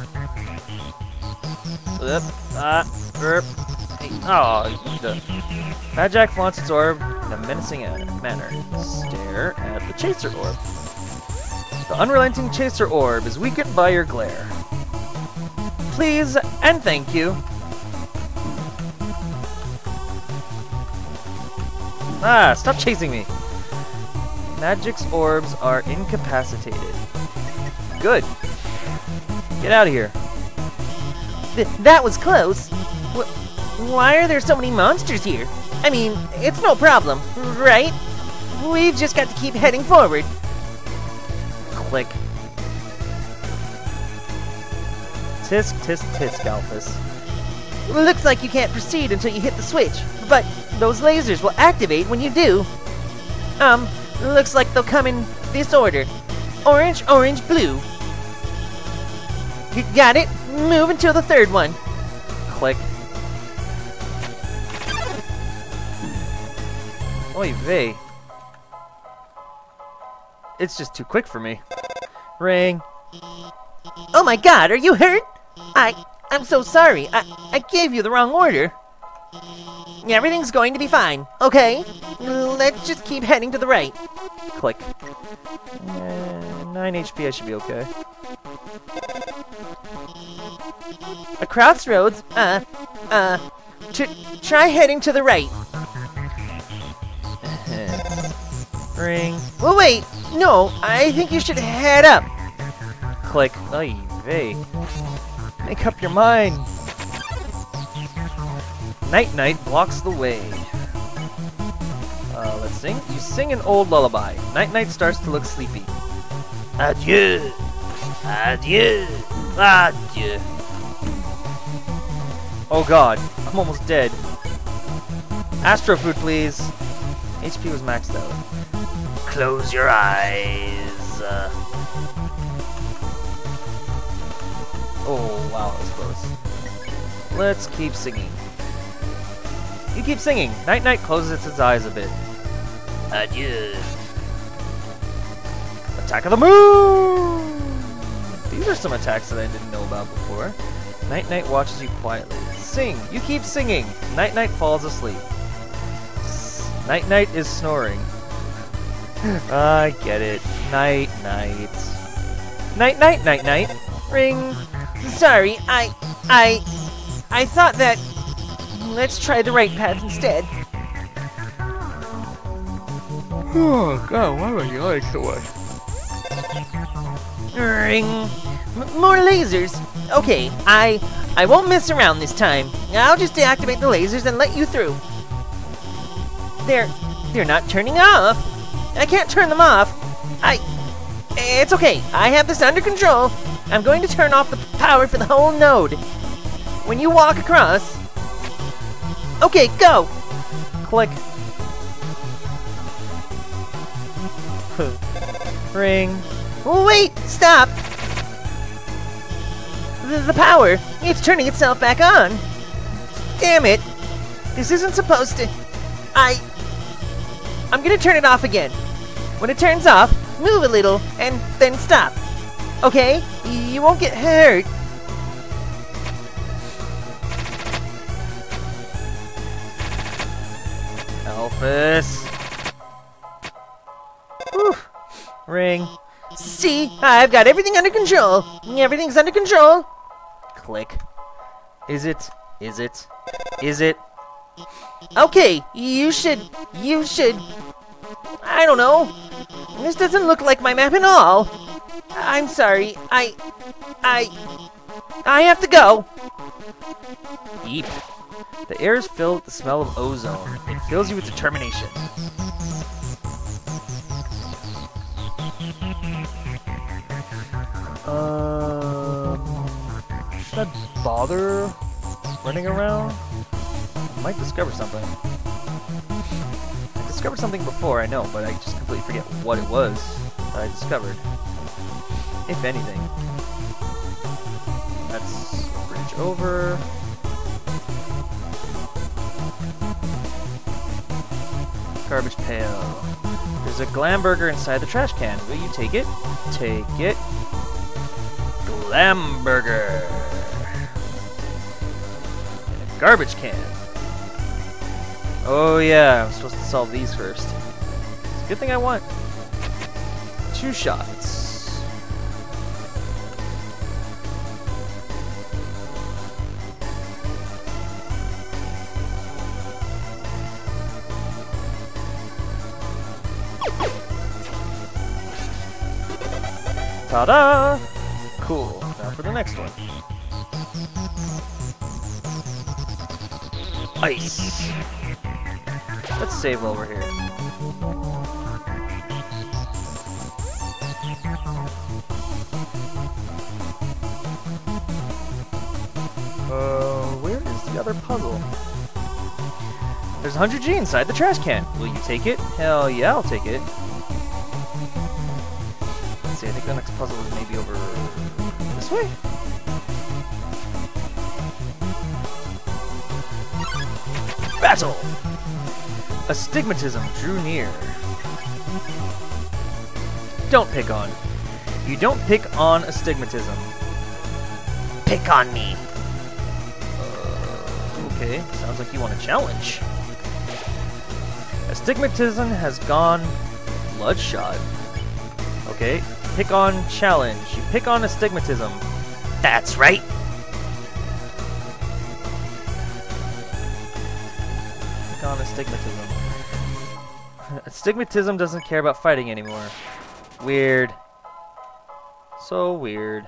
Magic flaunts its orb in a menacing manner. Stare at the chaser orb. The unrelenting chaser orb is weakened by your glare. Please and thank you. Stop chasing me. Magic's orbs are incapacitated. Good. Get out of here. That was close. Why are there so many monsters here? I mean, it's no problem, right? We've just got to keep heading forward. Click. Tisk, tisk, tisk, Alphys. Looks like you can't proceed until you hit the switch, but those lasers will activate when you do. Looks like they'll come in this order. Orange, orange, blue. You got it? Move until the third one. Click. Oy vey. It's just too quick for me. Ring. Oh my god, are you hurt? I'm so sorry. I gave you the wrong order. Everything's going to be fine, okay? Let's just keep heading to the right. Click. 9 HP, I should be okay. A crossroads? Try heading to the right. Ring. Well, wait. No, I think you should head up. Click. Oy vey. Make up your mind. Night Night blocks the way. Let's sing. You sing an old lullaby. Night Night starts to look sleepy. Adieu. Adieu. Adieu. Oh god, I'm almost dead. Astro food, please. HP was maxed out. Close your eyes. Oh wow, that was close. Let's keep singing. You keep singing. Night Night closes its eyes a bit. Adieu. Attack of the Moon! These are some attacks that I didn't know about before. Night Night watches you quietly. Sing! You keep singing! Night Night falls asleep. Night Night is snoring. I get it. Night Night. Night Night, Night Night. Ring. Sorry, I thought that... Let's try the right path instead. Oh god, why would you like so much? Ring. More lasers. Okay, I won't mess around this time. I'll just deactivate the lasers and let you through. They're not turning off. I can't turn them off. It's okay. I have this under control. I'm going to turn off the power for the whole node. When you walk across... Okay, go! Click. Ring. Wait! Stop! The power! It's turning itself back on! Damn it! This isn't supposed to... I'm gonna turn it off again. When it turns off, move a little, and then stop. Okay? You won't get hurt. Alphys. Whew. Ring. See? I've got everything under control. Everything's under control. Click. Is it? Is it? Is it? Okay, you should... I don't know. This doesn't look like my map at all. I'm sorry. I have to go. Eep. The air is filled with the smell of ozone. It fills you with determination. that bother running around? I might discover something. I discovered something before, I know, but I just completely forget what it was that I discovered. If anything. That's a bridge over. Garbage pail. There's a glam burger inside the trash can. Will you take it? Take it. Glam burger. And a garbage can. Oh yeah, I'm supposed to solve these first. It's a good thing I want 2 shots. Ta-da! Cool. Now for the next one. Ice. Let's save while we're here. Where is the other puzzle? There's 100G inside the trash can. Will you take it? Hell yeah, I'll take it. Let's see, I think the next puzzle is maybe over this way? Battle! Astigmatism drew near. Don't pick on. You don't pick on astigmatism. Pick on me. Okay, sounds like you want a challenge. Astigmatism has gone bloodshot. Okay, pick on challenge. You pick on astigmatism. That's right. Pick on astigmatism. Astigmatism doesn't care about fighting anymore. Weird. So weird.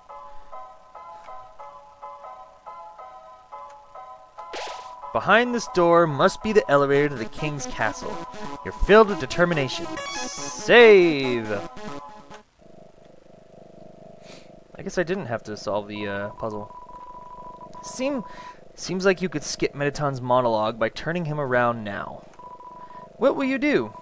Behind this door must be the elevator to the king's castle. You're filled with determination. Save! I guess I didn't have to solve the puzzle. Seems like you could skip Mettaton's monologue by turning him around now. What will you do?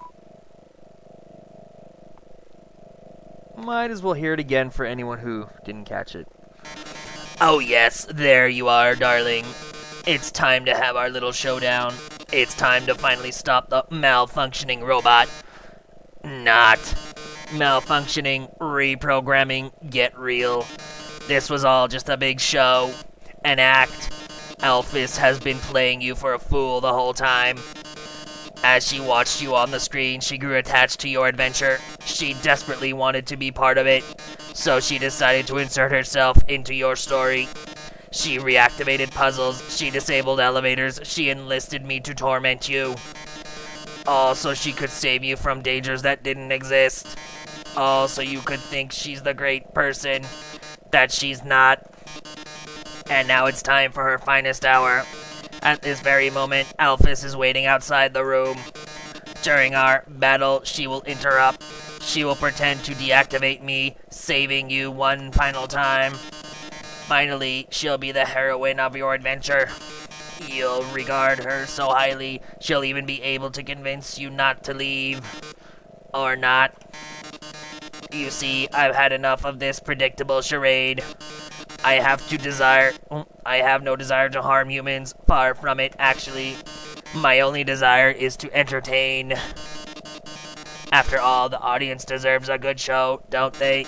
Might as well hear it again for anyone who didn't catch it. Oh yes, there you are, darling. It's time to have our little showdown. It's time to finally stop the malfunctioning robot. Not malfunctioning, reprogramming, get real. This was all just a big show, an act. Alphys has been playing you for a fool the whole time. As she watched you on the screen, she grew attached to your adventure. She desperately wanted to be part of it, so she decided to insert herself into your story. She reactivated puzzles, she disabled elevators, she enlisted me to torment you. All so she could save you from dangers that didn't exist. All so you could think she's the great person that she's not. And now it's time for her finest hour. At this very moment, Alphys is waiting outside the room. During our battle, she will interrupt. She will pretend to deactivate me, saving you one final time. Finally, she'll be the heroine of your adventure. You'll regard her so highly, she'll even be able to convince you not to leave. Or not. You see, I've had enough of this predictable charade. I have no desire to harm humans. Far from it, actually. My only desire is to entertain. After all, the audience deserves a good show, don't they?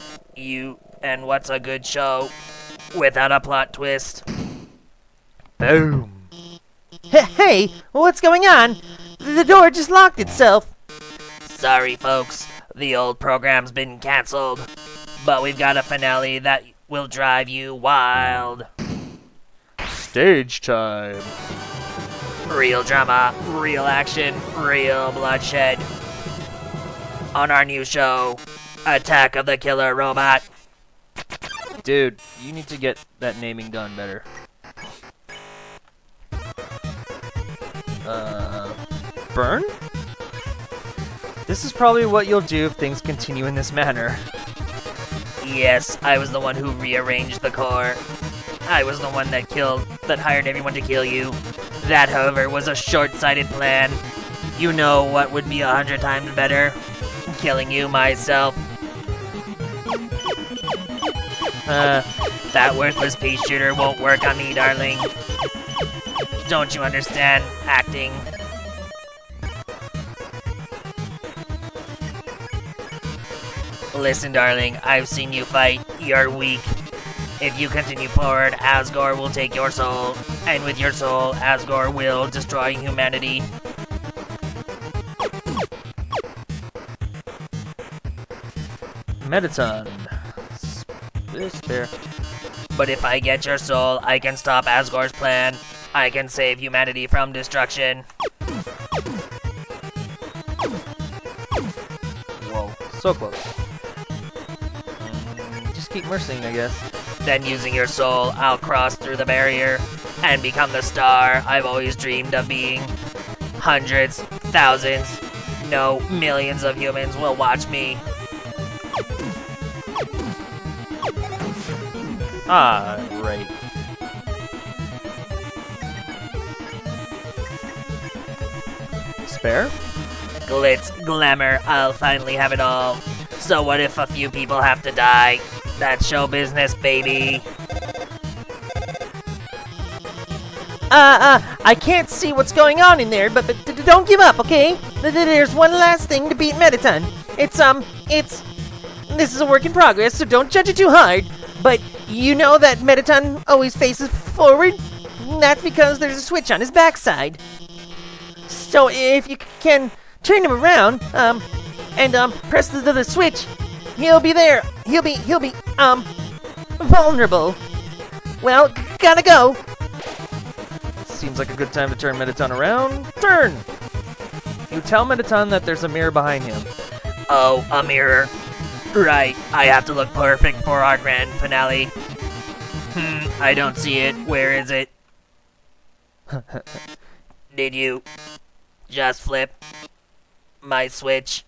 And what's a good show without a plot twist? Boom. Hey, what's going on? The door just locked itself. Sorry, folks. The old program's been cancelled. But we've got a finale that will drive you wild. Stage time. Real drama, real action, real bloodshed. On our new show, Attack of the Killer Robot. Dude, you need to get that naming done better. Burn? This is probably what you'll do if things continue in this manner. Yes, I was the one who rearranged the core. I was the one that hired everyone to kill you. That, however, was a short-sighted plan. You know what would be 100 times better? Killing you myself. That worthless pea shooter won't work on me, darling. Don't you understand? Acting. Listen, darling, I've seen you fight. You're weak. If you continue forward, Asgore will take your soul. And with your soul, Asgore will destroy humanity. Mediton. Spare. But if I get your soul, I can stop Asgore's plan. I can save humanity from destruction. Whoa, so close. Just keep mercing, I guess. Then using your soul, I'll cross through the barrier and become the star I've always dreamed of being. Hundreds, thousands, no, millions of humans will watch me. Ah, right. Spare? Glitz, glamour, I'll finally have it all. So what if a few people have to die? That's show business, baby. I can't see what's going on in there, but don't give up, okay? There's one last thing to beat Mediton. This is a work in progress, so don't judge it too hard. But you know that Mediton always faces forward? That's because there's a switch on his backside. So if you can turn him around, and press the switch, he'll be there. He'll be vulnerable. Well, gotta go. Seems like a good time to turn Mediton around. Turn! You tell Mediton that there's a mirror behind him. Oh, a mirror. Right, I have to look perfect for our grand finale. I don't see it. Where is it? Did you just flip my switch?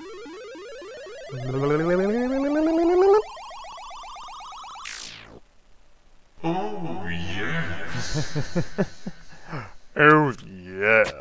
Oh, yes. Oh, yes.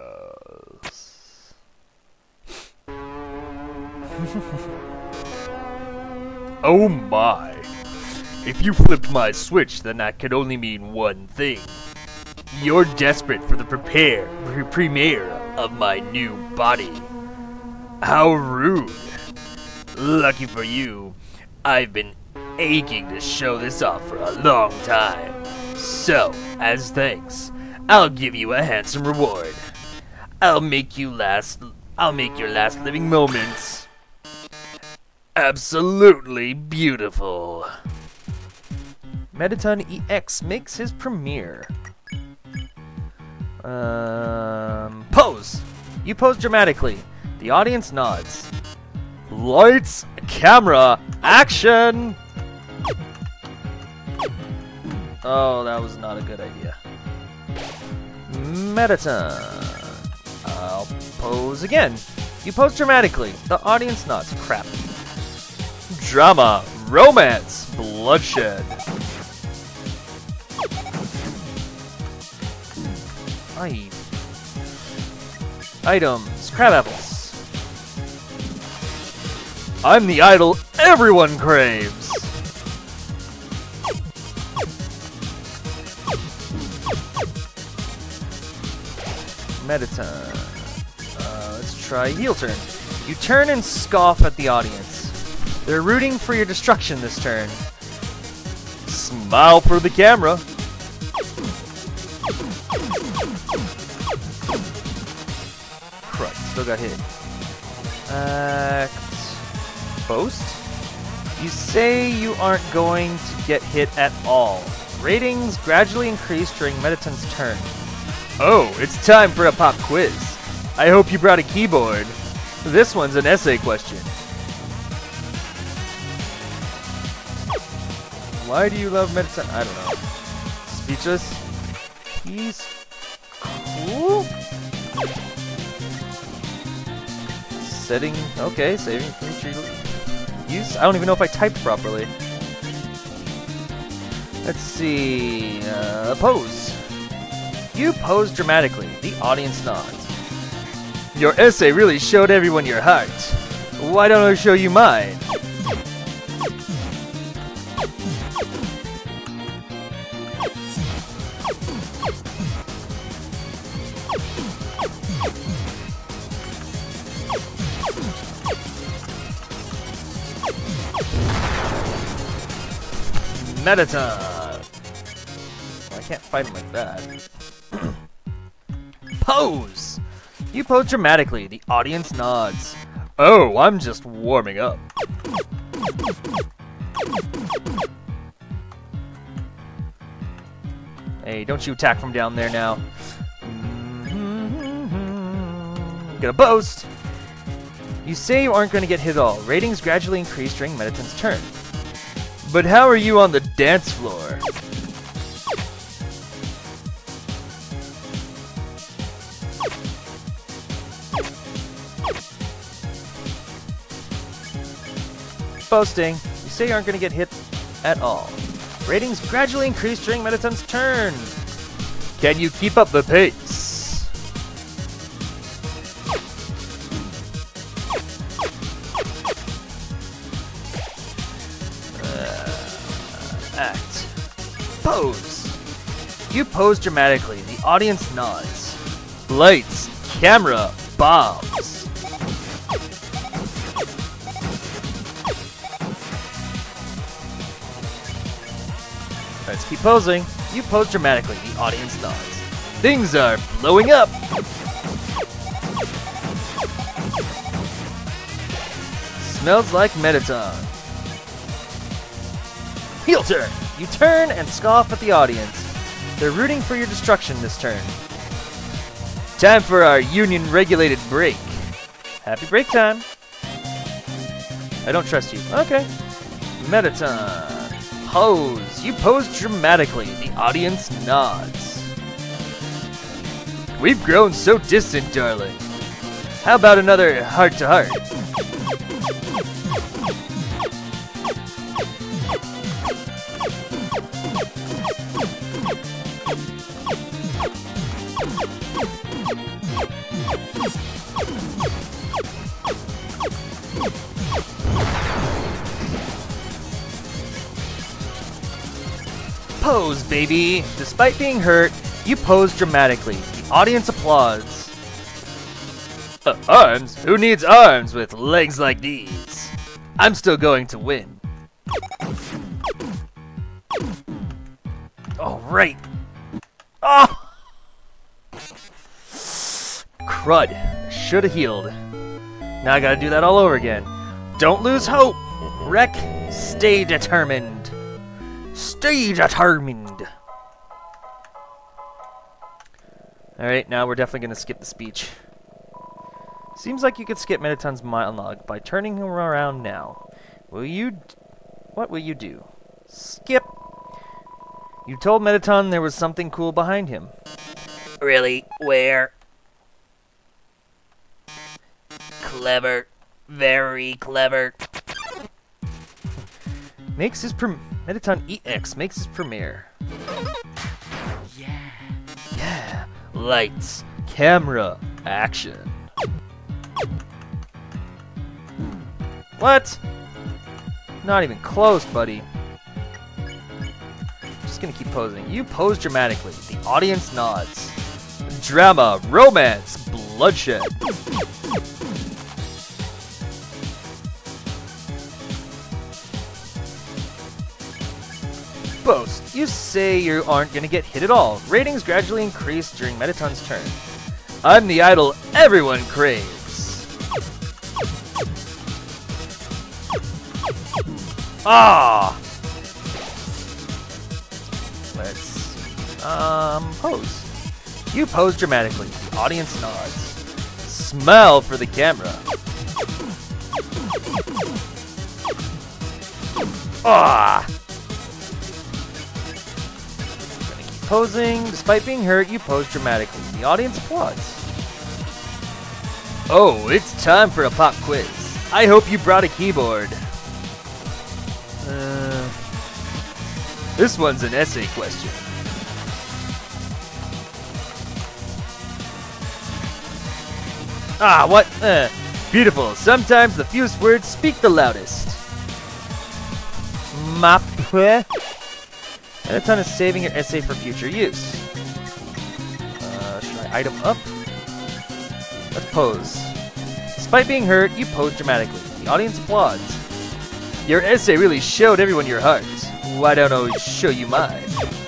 Oh my. If you flipped my switch, then that could only mean one thing. You're desperate for the premiere of my new body. How rude. Lucky for you, I've been aching to show this off for a long time. So, as thanks, I'll give you a handsome reward. I'll make your last living moments absolutely beautiful. Mediton EX makes his premiere. Pose! You pose dramatically. The audience nods. Lights, camera, action! Oh, that was not a good idea. Mediton. I'll pose again. You pose dramatically. The audience nods. Crap. Drama, romance, bloodshed. Items, crab apples. I'm the idol everyone craves. Mediton. Let's try heel turn. You turn and scoff at the audience. They're rooting for your destruction this turn. Smile for the camera. Crud, still got hit. Boast? You say you aren't going to get hit at all. Ratings gradually increase during Mediton's turn. Oh, it's time for a pop quiz. I hope you brought a keyboard. This one's an essay question. Why do you love Mediton? I don't know. Speechless? He's cool? Setting, okay, saving future use. I don't even know if I typed properly. Let's see. Pose. You pose dramatically. The audience nods. Your essay really showed everyone your heart. Why don't I show you mine? Mediton. I can't fight him like that. Pose! You pose dramatically. The audience nods. Oh, I'm just warming up. Hey, don't you attack from down there now. Gonna boast! You say you aren't gonna get hit at all. Ratings gradually increase during Mediton's turn. But how are you on the dance floor? Boasting. You say you aren't going to get hit at all. Ratings gradually increase during Mediton's turn. Can you keep up the pace? Act. Pose. You pose dramatically. The audience nods. Lights, camera, bombs. Let's keep posing. You pose dramatically. The audience nods. Things are blowing up. Smells like Mediton. Heel turn. You turn and scoff at the audience. They're rooting for your destruction this turn. Time for our union-regulated break. Happy break time. I don't trust you. Okay. Mediton. Pose. You pose dramatically. The audience nods. We've grown so distant, darling. How about another heart-to-heart? Pose, baby! Despite being hurt, you pose dramatically. The audience applauds. Arms? Who needs arms with legs like these? I'm still going to win. Oh, right. Oh! Crud. Should have healed. Now I gotta do that all over again. Don't lose hope. Wreck, stay determined. Stay determined. Alright, now we're definitely gonna skip the speech. Seems like you could skip Mediton's monologue by turning him around now. What will you do? Skip. You told Mediton there was something cool behind him. Really? Where? Clever. Very clever. Makes his Mediton EX makes his premiere. Yeah. Lights, camera, action. What? Not even close, buddy. Just gonna keep posing. You pose dramatically. The audience nods. Drama, romance, bloodshed. Boast. You say you aren't gonna get hit at all. Ratings gradually increase during Mediton's turn. I'm the idol everyone craves. Ah! Let's see. Pose. You pose dramatically. The audience nods. Smile for the camera. Ah! Posing. Despite being hurt, you pose dramatically. The audience applauds. Oh, it's time for a pop quiz. I hope you brought a keyboard. This one's an essay question. Ah, what? Beautiful. Sometimes the fewest words speak the loudest. Mapwe. Mettaton is saving your essay for future use. Should I item up? Let's pose. Despite being hurt, you pose dramatically. The audience applauds. Your essay really showed everyone your heart. Why don't I show you mine?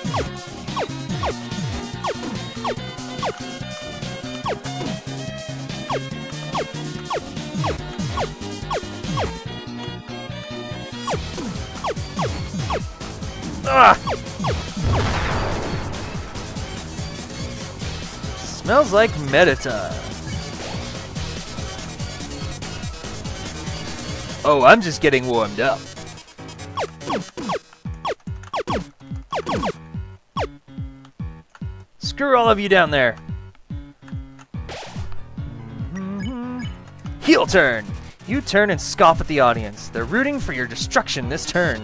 Ah! Smells like Mettaton. Oh, I'm just getting warmed up. Screw all of you down there. Heel turn. You turn and scoff at the audience. They're rooting for your destruction this turn.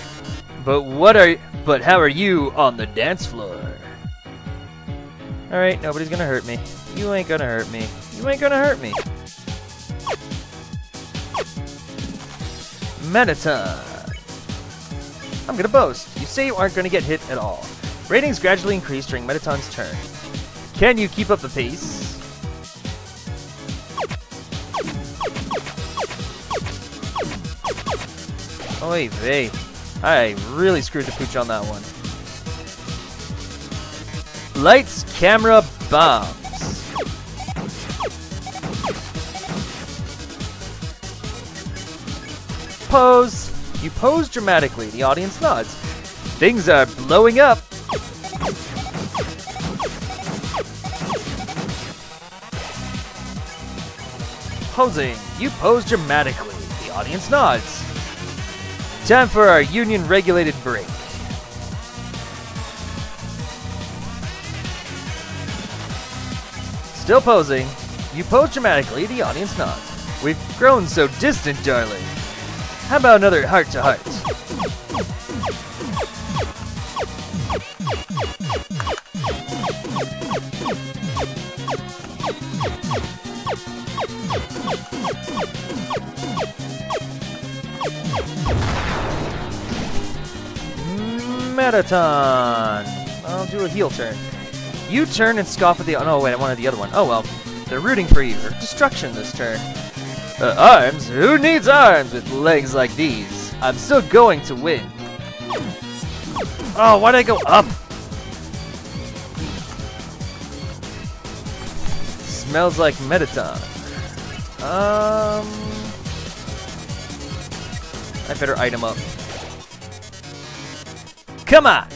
But how are you on the dance floor? Alright, nobody's gonna hurt me. You ain't gonna hurt me. You ain't gonna hurt me. Mettaton. I'm gonna boast. You say you aren't gonna get hit at all. Ratings gradually increase during Mettaton's turn. Can you keep up the pace? Oy vey. I really screwed the pooch on that one. Lights, camera, bombs. Pose. You pose dramatically. The audience nods. Things are blowing up. Posing. You pose dramatically. The audience nods. Time for our union-regulated break. Still posing. You pose dramatically. The audience nods. We've grown so distant, darling. How about another heart-to-heart? Mettaton. I'll do a heel turn. You turn and scoff at the... Oh, wait, I wanted the other one. Oh, well. They're rooting for you. For destruction this turn. Arms? Who needs arms with legs like these? I'm still going to win. Oh, why'd I go up? Smells like Mettaton. I better item up. Come on!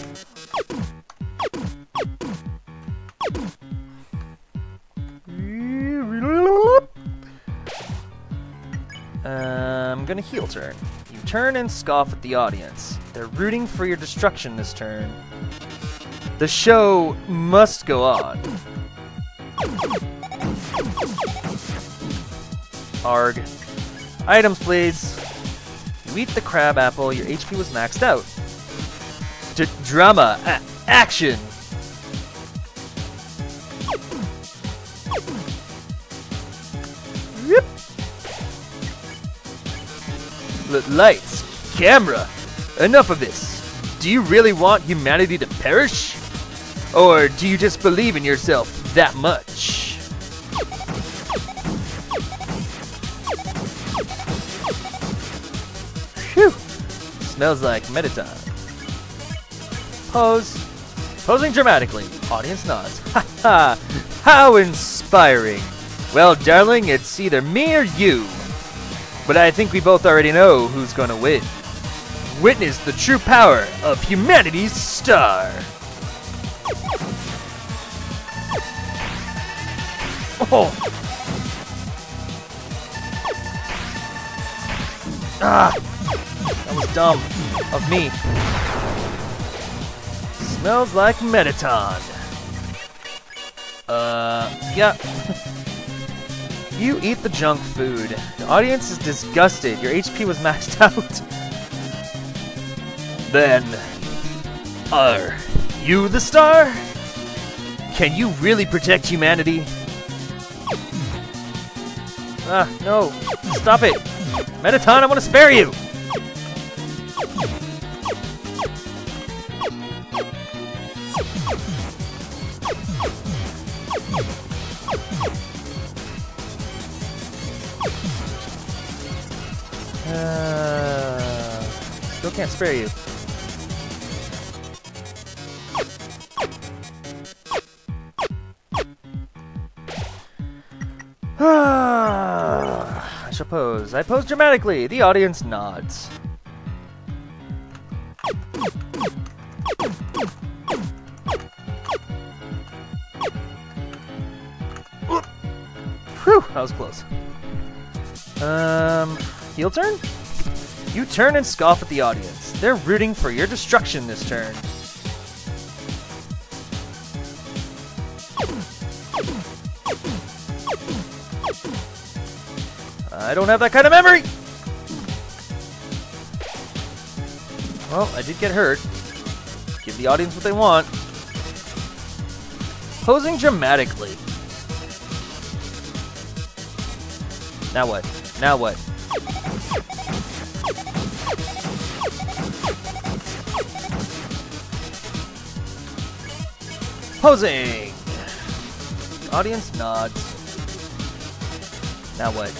I'm gonna heel turn. You turn and scoff at the audience. They're rooting for your destruction this turn. The show must go on. Arg. Items, please. You eat the crab apple. Your HP was maxed out. Drama. Action. Yep. Lights. Camera. Enough of this. Do you really want humanity to perish? Or do you just believe in yourself that much? Phew. Smells like Mettaton. Pose. Posing dramatically. Audience nods. Ha ha! How inspiring! Well, darling, it's either me or you. But I think we both already know who's gonna win. Witness the true power of humanity's star. Oh! Ah! That was dumb of me. Smells like Mettaton. Yeah. You eat the junk food. The audience is disgusted. Your HP was maxed out. Then, Are you the star? Can you really protect humanity? Ah, no. Stop it. Mettaton, I want to spare you. Still can't spare you. I suppose. I pose dramatically. The audience nods. Whew, that was close. Heel turn? You turn and scoff at the audience. They're rooting for your destruction this turn. I don't have that kind of memory! Well, I did get hurt. Give the audience what they want. Posing dramatically. Now what? Now what? Posing! Audience nods. Now what?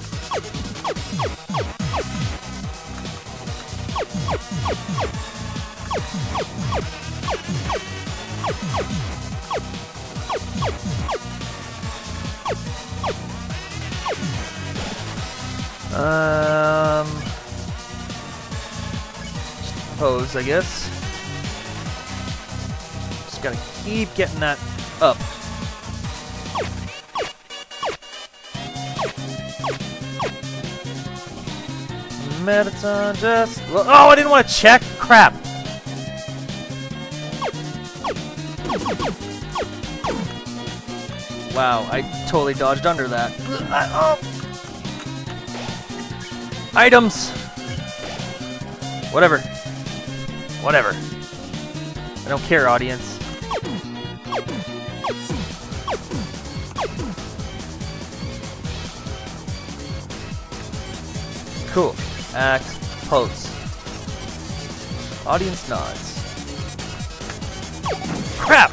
Pose, I guess. Just gotta keep getting that up. Mettaton just... Oh, I didn't want to check! Crap! Wow, I totally dodged under that. Oh. Items! Whatever. Whatever. I don't care, audience. Cool. Act. Pose. Audience nods. Crap!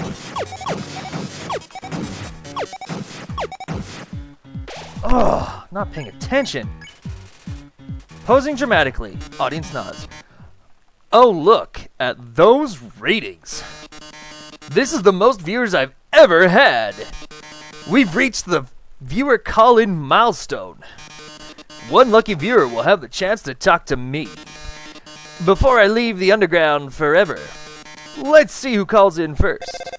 Oh, not paying attention. Posing dramatically. Audience nods. Oh, look at those ratings. This is the most viewers I've ever had. We've reached the viewer call-in milestone. One lucky viewer will have the chance to talk to me. Before I leave the underground forever, let's see who calls in first.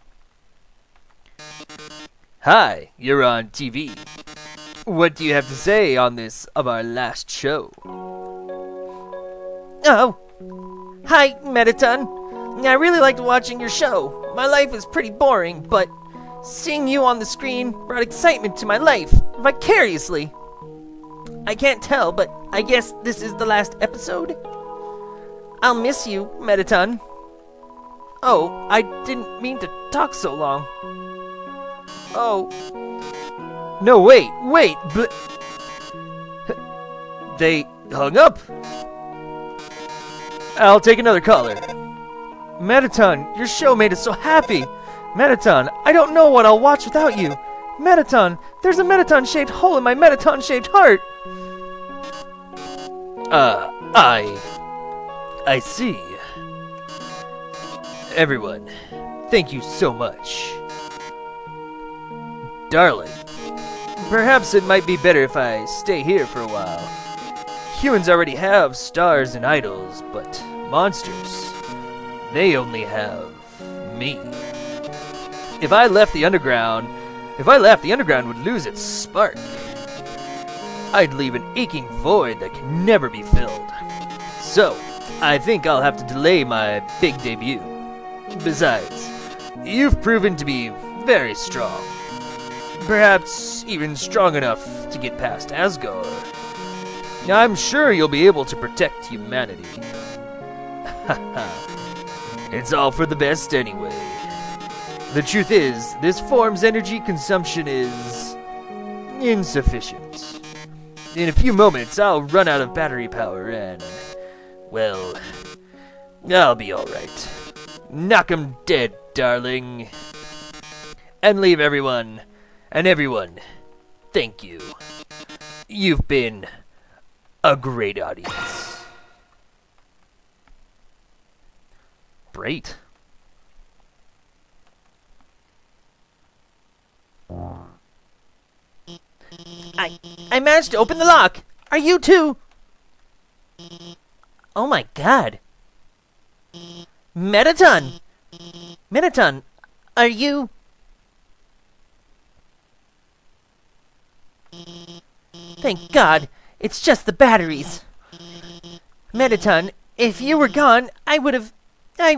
Hi, you're on TV. What do you have to say on this of our last show? Oh. Hi, Mettaton. I really liked watching your show. My life is pretty boring, but seeing you on the screen brought excitement to my life, vicariously. I can't tell, but I guess this is the last episode? I'll miss you, Mettaton. Oh, I didn't mean to talk so long. Oh. No, wait, but... They hung up. I'll take another caller. Mettaton, your show made us so happy. Mettaton, I don't know what I'll watch without you. Mettaton, there's a Mettaton-shaped hole in my Mettaton-shaped heart. I see. Everyone, thank you so much. Darling, perhaps it might be better if I stay here for a while. Humans already have stars and idols, but monsters, they only have me. If I left, the underground would lose its spark. I'd leave an aching void that can never be filled. So, I think I'll have to delay my big debut. Besides, you've proven to be very strong. Perhaps even strong enough to get past Asgore. I'm sure you'll be able to protect humanity. It's all for the best anyway. The truth is, this form's energy consumption is insufficient. In a few moments, I'll run out of battery power and, well, I'll be alright. Knock 'em dead, darling. And leave everyone, thank you. You've been a great audience. Great. I managed to open the lock. Are you too? Oh my god. Metaton! Metaton, are you... Thank God, it's just the batteries. Metaton, if you were gone, I would've... I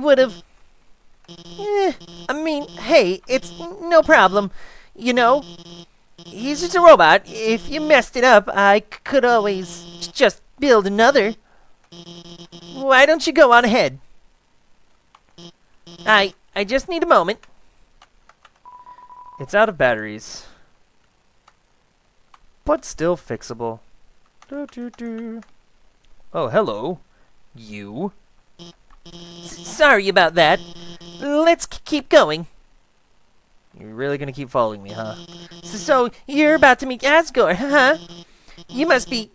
mean, hey, it's no problem. You know, he's just a robot. If you messed it up, I could always just build another. Why don't you go on ahead? I just need a moment. It's out of batteries, but still fixable. Oh, hello. You. Sorry about that. Let's keep going. You're really gonna keep following me, huh? So you're about to meet Asgore, huh? You must be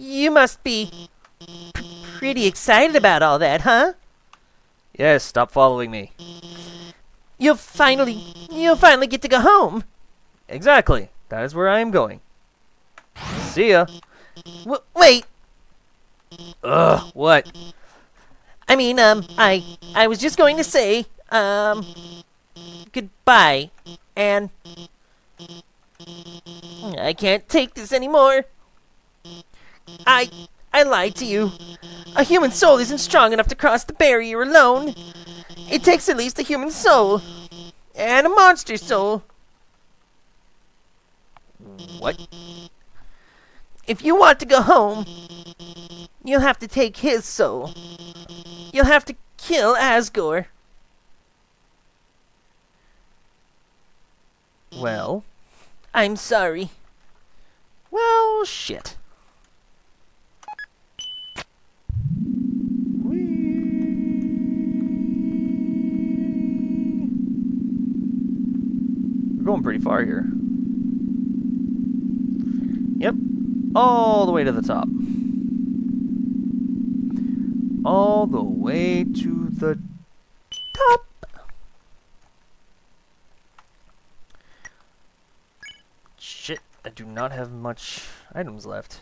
pretty excited about all that, huh? Yes, stop following me. You'll finally get to go home. Exactly. That is where I am going. See ya. Wait. Ugh, what? I mean, I was just going to say, goodbye, and I can't take this anymore. I lied to you. A human soul isn't strong enough to cross the barrier alone. It takes at least a human soul. And a monster soul. What? If you want to go home, you'll have to take his soul. You'll have to kill Asgore. Well, I'm sorry. well, shit. We're going pretty far here. Yep. All the way to the top. All the way to the top. Shit, I do not have much items left.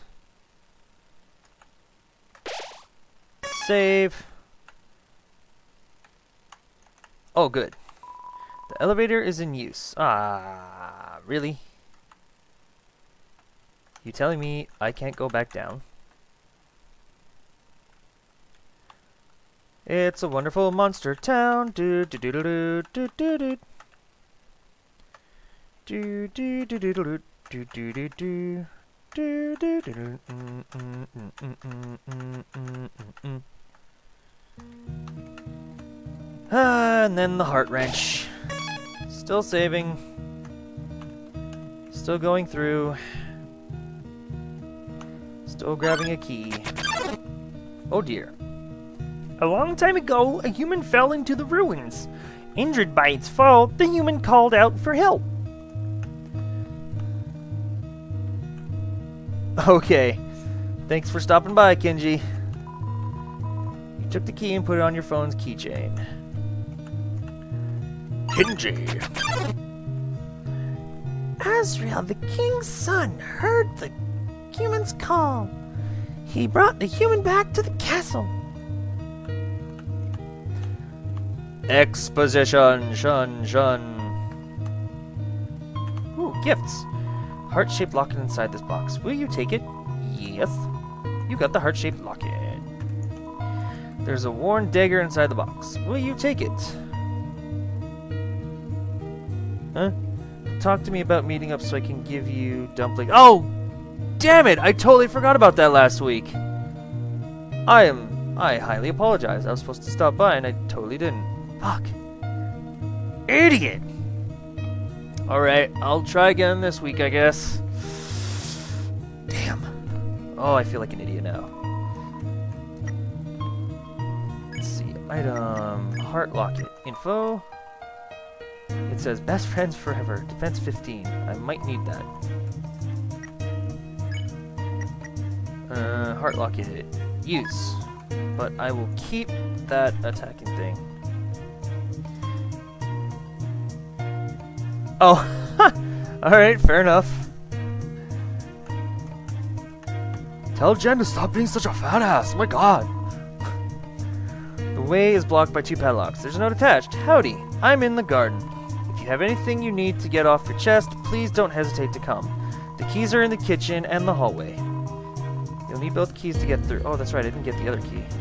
Save. Oh, good. The elevator is in use. Ah, really? You telling me I can't go back down? It's a wonderful monster town. Do do do do do do do. Do do do do do do do do do. Do do do do. And then the heart wrench. Still saving. Still going through. Still grabbing a key. Oh dear. A long time ago, a human fell into the ruins. Injured by its fall, the human called out for help. Okay. Thanks for stopping by, Kenji. You took the key and put it on your phone's keychain. Kenji. Azrael, the king's son, heard the human's call. He brought the human back to the castle. Exposition, shun, shun. Ooh, gifts. Heart-shaped locket inside this box. Will you take it? Yes. You got the heart-shaped locket. There's a worn dagger inside the box. Will you take it? Huh? Talk to me about meeting up so I can give you dumpling. Oh! Damn it! I totally forgot about that last week. I highly apologize. I was supposed to stop by and I totally didn't. Fuck. Idiot! Alright, I'll try again this week, I guess. Damn. Oh, I feel like an idiot now. Let's see. Item. Heart Locket. Info. It says best friends forever. Defense 15. I might need that. Heart Locket. Use. But I will keep that attacking thing. Oh, alright, fair enough. Tell Jen to stop being such a fat ass, oh my god. The way is blocked by 2 padlocks. There's a note attached. Howdy, I'm in the garden. If you have anything you need to get off your chest, please don't hesitate to come. The keys are in the kitchen and the hallway. You'll need both keys to get through. Oh, that's right, I didn't get the other key.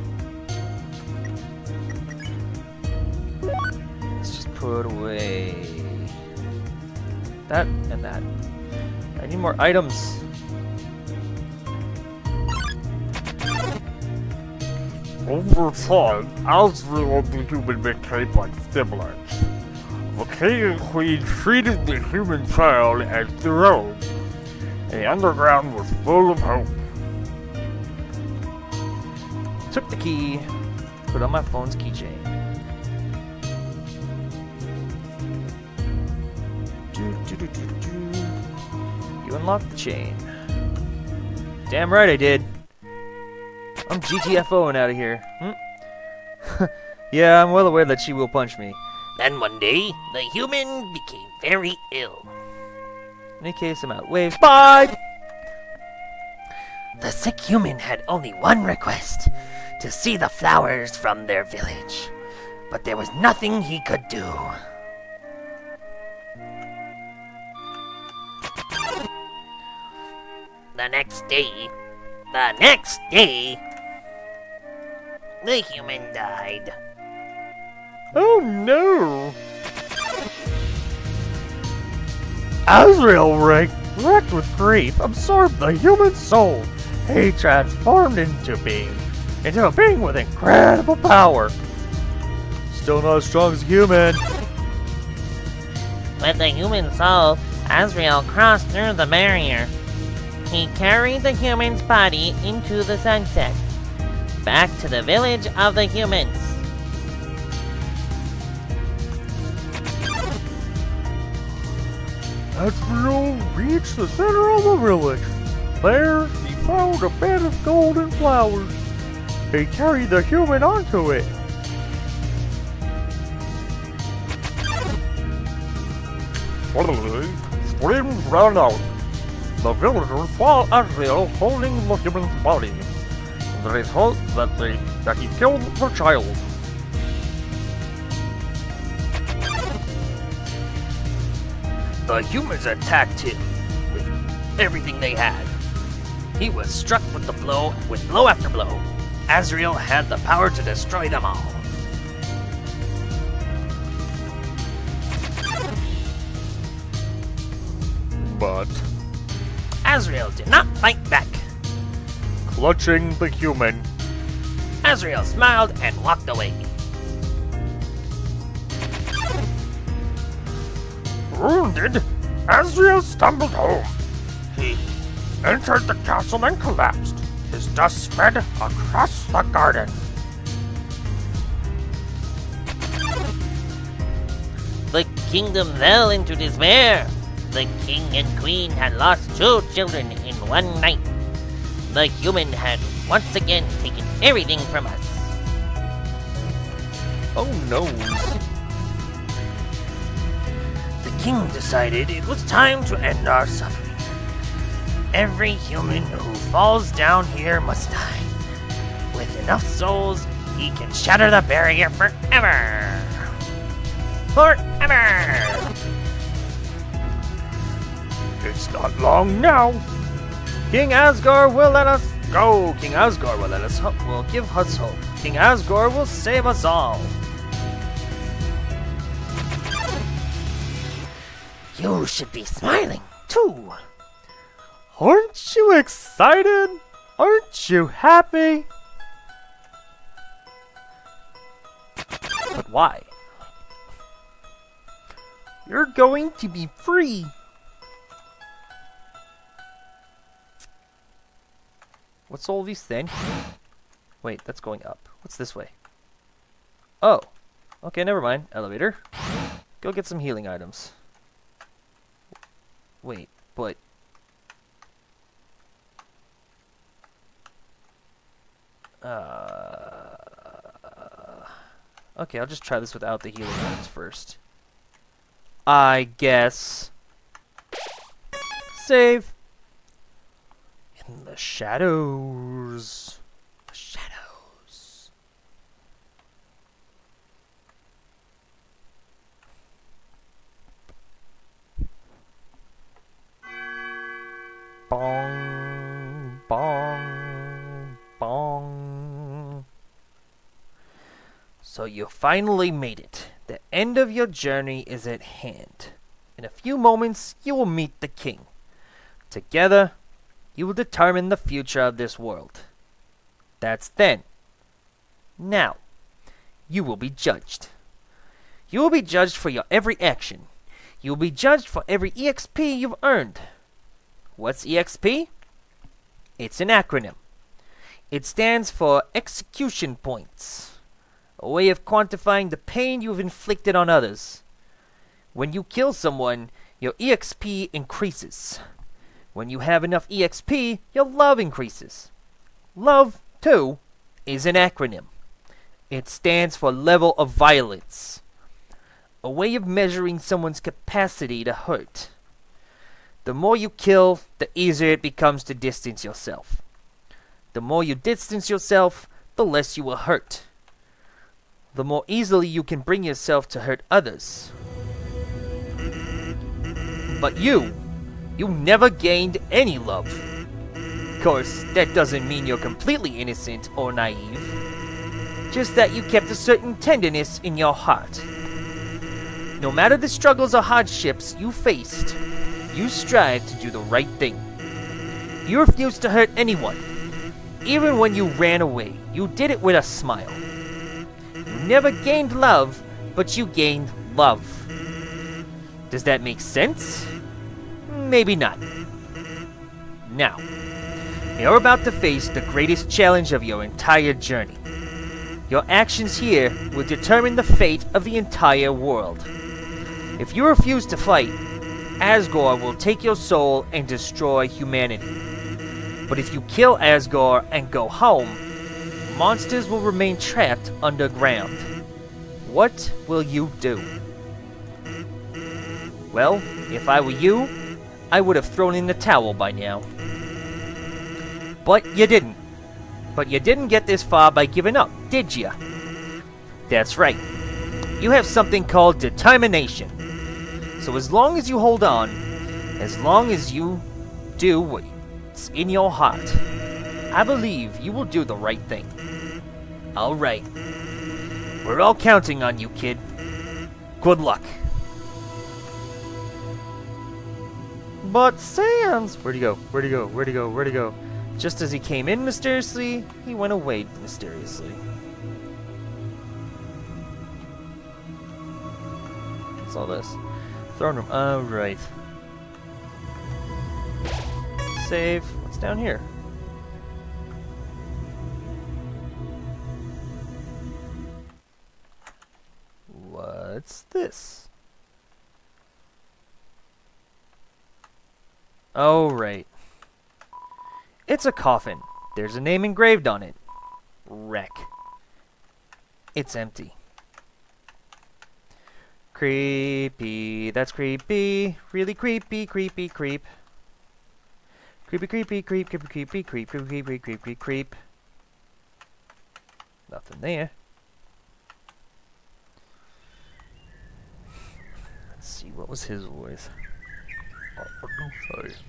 Let's just put away that and that. I need more items. Over time, Asriel and the human became like siblings. The king and queen treated the human child as their own. The underground was full of hope. Took the key, put on my phone's keychain. You unlocked the chain. Damn right I did. I'm GTFOing out of here. Yeah, I'm well aware that she will punch me. Then one day, the human became very ill. In any case, I'm out. Waves. Bye! The sick human had only one request, to see the flowers from their village. But there was nothing he could do. The next day, the human died. Oh no! Asriel wrecked with grief, absorbed the human soul. He transformed into a being with incredible power. Still not as strong as a human. With the human soul, Asriel crossed through the barrier. He carried the human's body into the sunset, back to the village of the humans. Asriel reached the center of the village. There, he found a bed of golden flowers. He carried the human onto it. Suddenly, screams rang out. The villagers saw Asriel holding the human's body. They thought that he killed the child. The humans attacked him with everything they had. He was struck with blow after blow. Asriel had the power to destroy them all. But Asriel did not fight back. clutching the human, Asriel smiled and walked away. wounded, Asriel stumbled home. He entered the castle and collapsed. His dust spread across the garden. The kingdom fell into despair. The king and queen had lost 2 children in one night. The human had once again taken everything from us. Oh no. The king decided it was time to end our suffering. Every human who falls down here must die. With enough souls, he can shatter the barrier forever. Forever! It's not long now. King Asgore will let us go. King Asgore will will give us hope. King Asgore will save us all. You should be smiling, too. Aren't you excited? Aren't you happy? But why? You're going to be free. What's all these things? Wait, that's going up. What's this way? Oh. Okay, never mind. Elevator. Go get some healing items. Wait, but... Okay, I'll just try this without the healing items first. I guess. Save. In the shadows. The shadows. Bong. Bong. Bong. So you finally made it. The end of your journey is at hand. In a few moments, you will meet the king. Together, you will determine the future of this world. That's then. Now, you will be judged. You will be judged for your every action. You will be judged for every EXP you've earned. What's EXP? It's an acronym. It stands for execution points. A way of quantifying the pain you've inflicted on others. When you kill someone, your EXP increases. When you have enough EXP, your love increases. Love, too, is an acronym. It stands for level of violence. A way of measuring someone's capacity to hurt. The more you kill, the easier it becomes to distance yourself. The more you distance yourself, the less you will hurt. The more easily you can bring yourself to hurt others. But you never gained any love. Of course, that doesn't mean you're completely innocent or naive. Just that you kept a certain tenderness in your heart. No matter the struggles or hardships you faced, you strive to do the right thing. You refused to hurt anyone. Even when you ran away, you did it with a smile. You never gained love, but you gained love. Does that make sense? Maybe not. Now, you're about to face the greatest challenge of your entire journey. Your actions here will determine the fate of the entire world. If you refuse to fight, Asgore will take your soul and destroy humanity. But if you kill Asgore and go home, monsters will remain trapped underground. What will you do? Well, if I were you, I would have thrown in the towel by now. But you didn't. But you didn't get this far by giving up, did ya? That's right. You have something called determination. So as long as you hold on, as long as you do what's in your heart, I believe you will do the right thing. Alright. We're all counting on you, kid. Good luck. But Sans... Where'd he go? Where'd he go? Where'd he go? Where'd he go? Just as he came in mysteriously, he went away mysteriously. What's all this? Throne room. Oh, right. Save. What's down here? What's this? Oh, right. It's a coffin. There's a name engraved on it. Wreck. It's empty. Creepy. That's creepy. Really creepy, creepy, creep. Creepy, creepy, creep, creepy, creepy, creep, creepy, creepy, creepy, creep. Nothing there. Let's see, what was his voice? Sorry.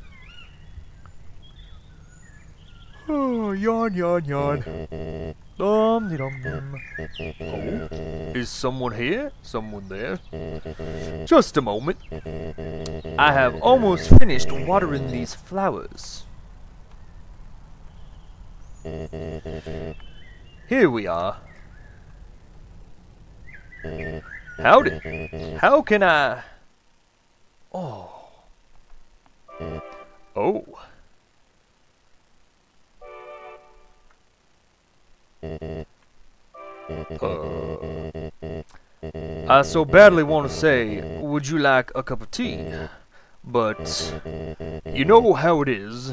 Oh, yawn, yawn, yawn. Dum-de-dum-dum. Oh, is someone here? Someone there? Just a moment. I have almost finished watering these flowers. Here we are. Howdy. How can I... Oh. Oh. I so badly want to say, would you like a cup of tea? But, you know how it is.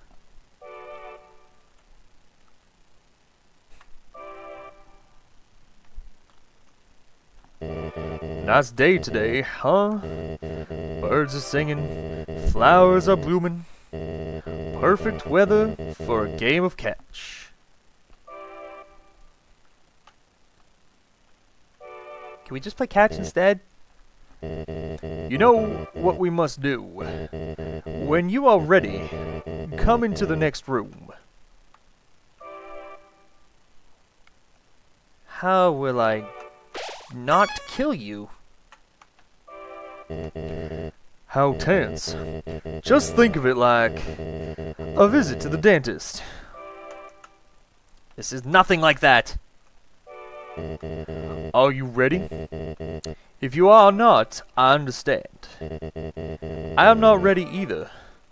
Nice day today, huh? Birds are singing, flowers are blooming. Perfect weather for a game of catch. Can we just play catch instead? You know what we must do. When you are ready, come into the next room. How will I not kill you? How tense. Just think of it like a visit to the dentist. This is nothing like that. Are you ready? If you are not, I understand. I am not ready either.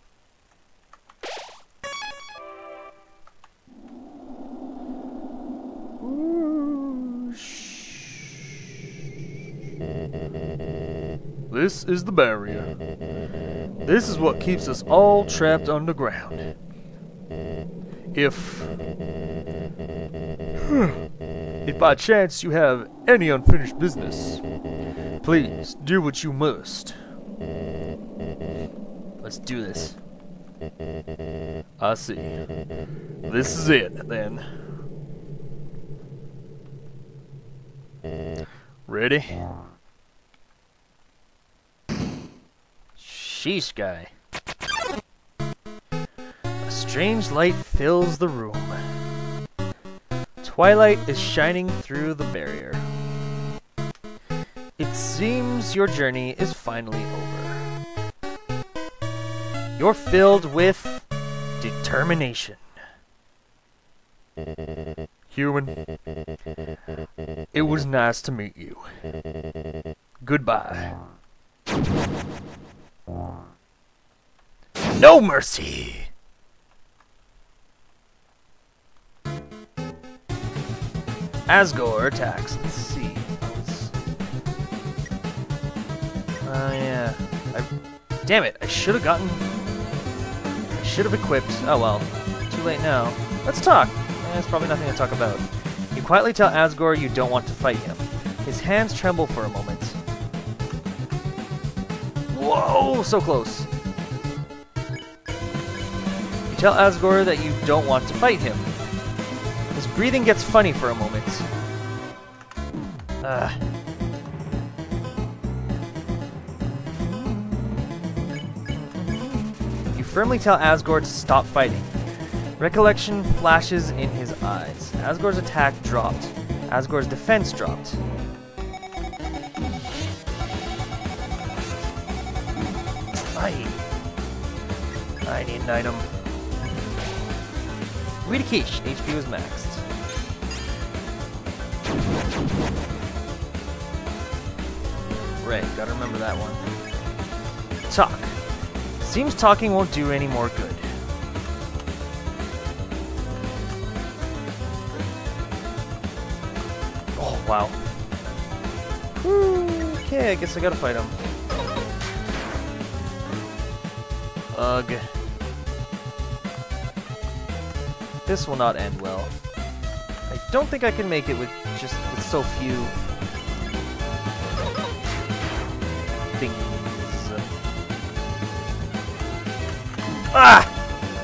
This is the barrier. This is what keeps us all trapped underground. If by chance you have any unfinished business, please do what you must. Let's do this. I see. This is it, then. Ready? Sheesh, guy. A strange light fills the room. Twilight is shining through the barrier. It seems your journey is finally over. You're filled with determination. Human, it was nice to meet you. Goodbye. No mercy! Asgore attacks. Let's see. Yeah. Damn it, I should have gotten... I should have equipped... Oh well. Too late now. Let's talk. There's probably nothing to talk about. You quietly tell Asgore you don't want to fight him. His hands tremble for a moment. Whoa, so close. You tell Asgore that you don't want to fight him. His breathing gets funny for a moment. You firmly tell Asgore to stop fighting. Recollection flashes in his eyes. Asgore's attack dropped. Asgore's defense dropped. I need an item. Read a quiche. HP was maxed. Right, gotta remember that one. Talk. Seems talking won't do any more good. Oh, wow. Okay, I guess I gotta fight him. Ugh. This will not end well. I don't think I can make it with so few things. Ah!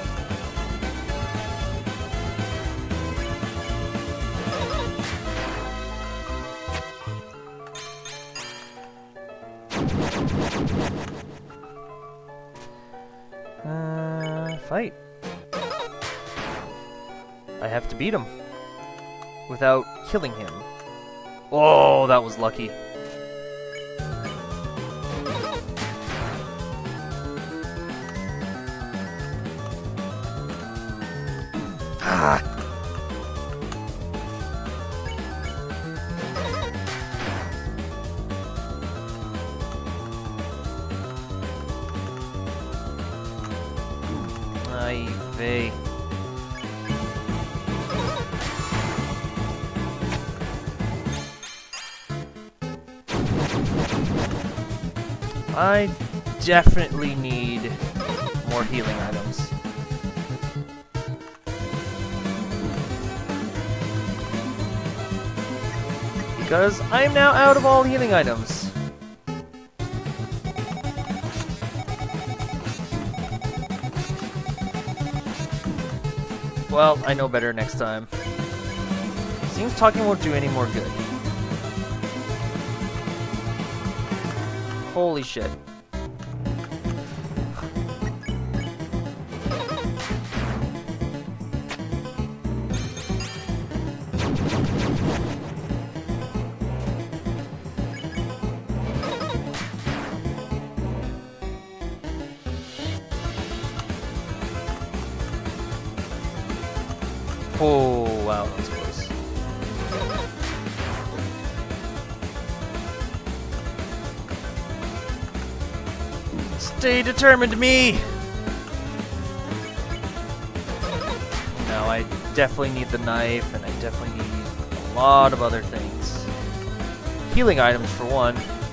Fight. I have to beat him without killing him. Oh, that was lucky. Ah. Naive. I definitely need more healing items. Because I'm now out of all healing items. Well, I know better next time. Seems talking won't do any more good. Holy shit. Oh, wow, that was close. Stay determined, me! No, I definitely need the knife, and I definitely need a lot of other things. Healing items, for one.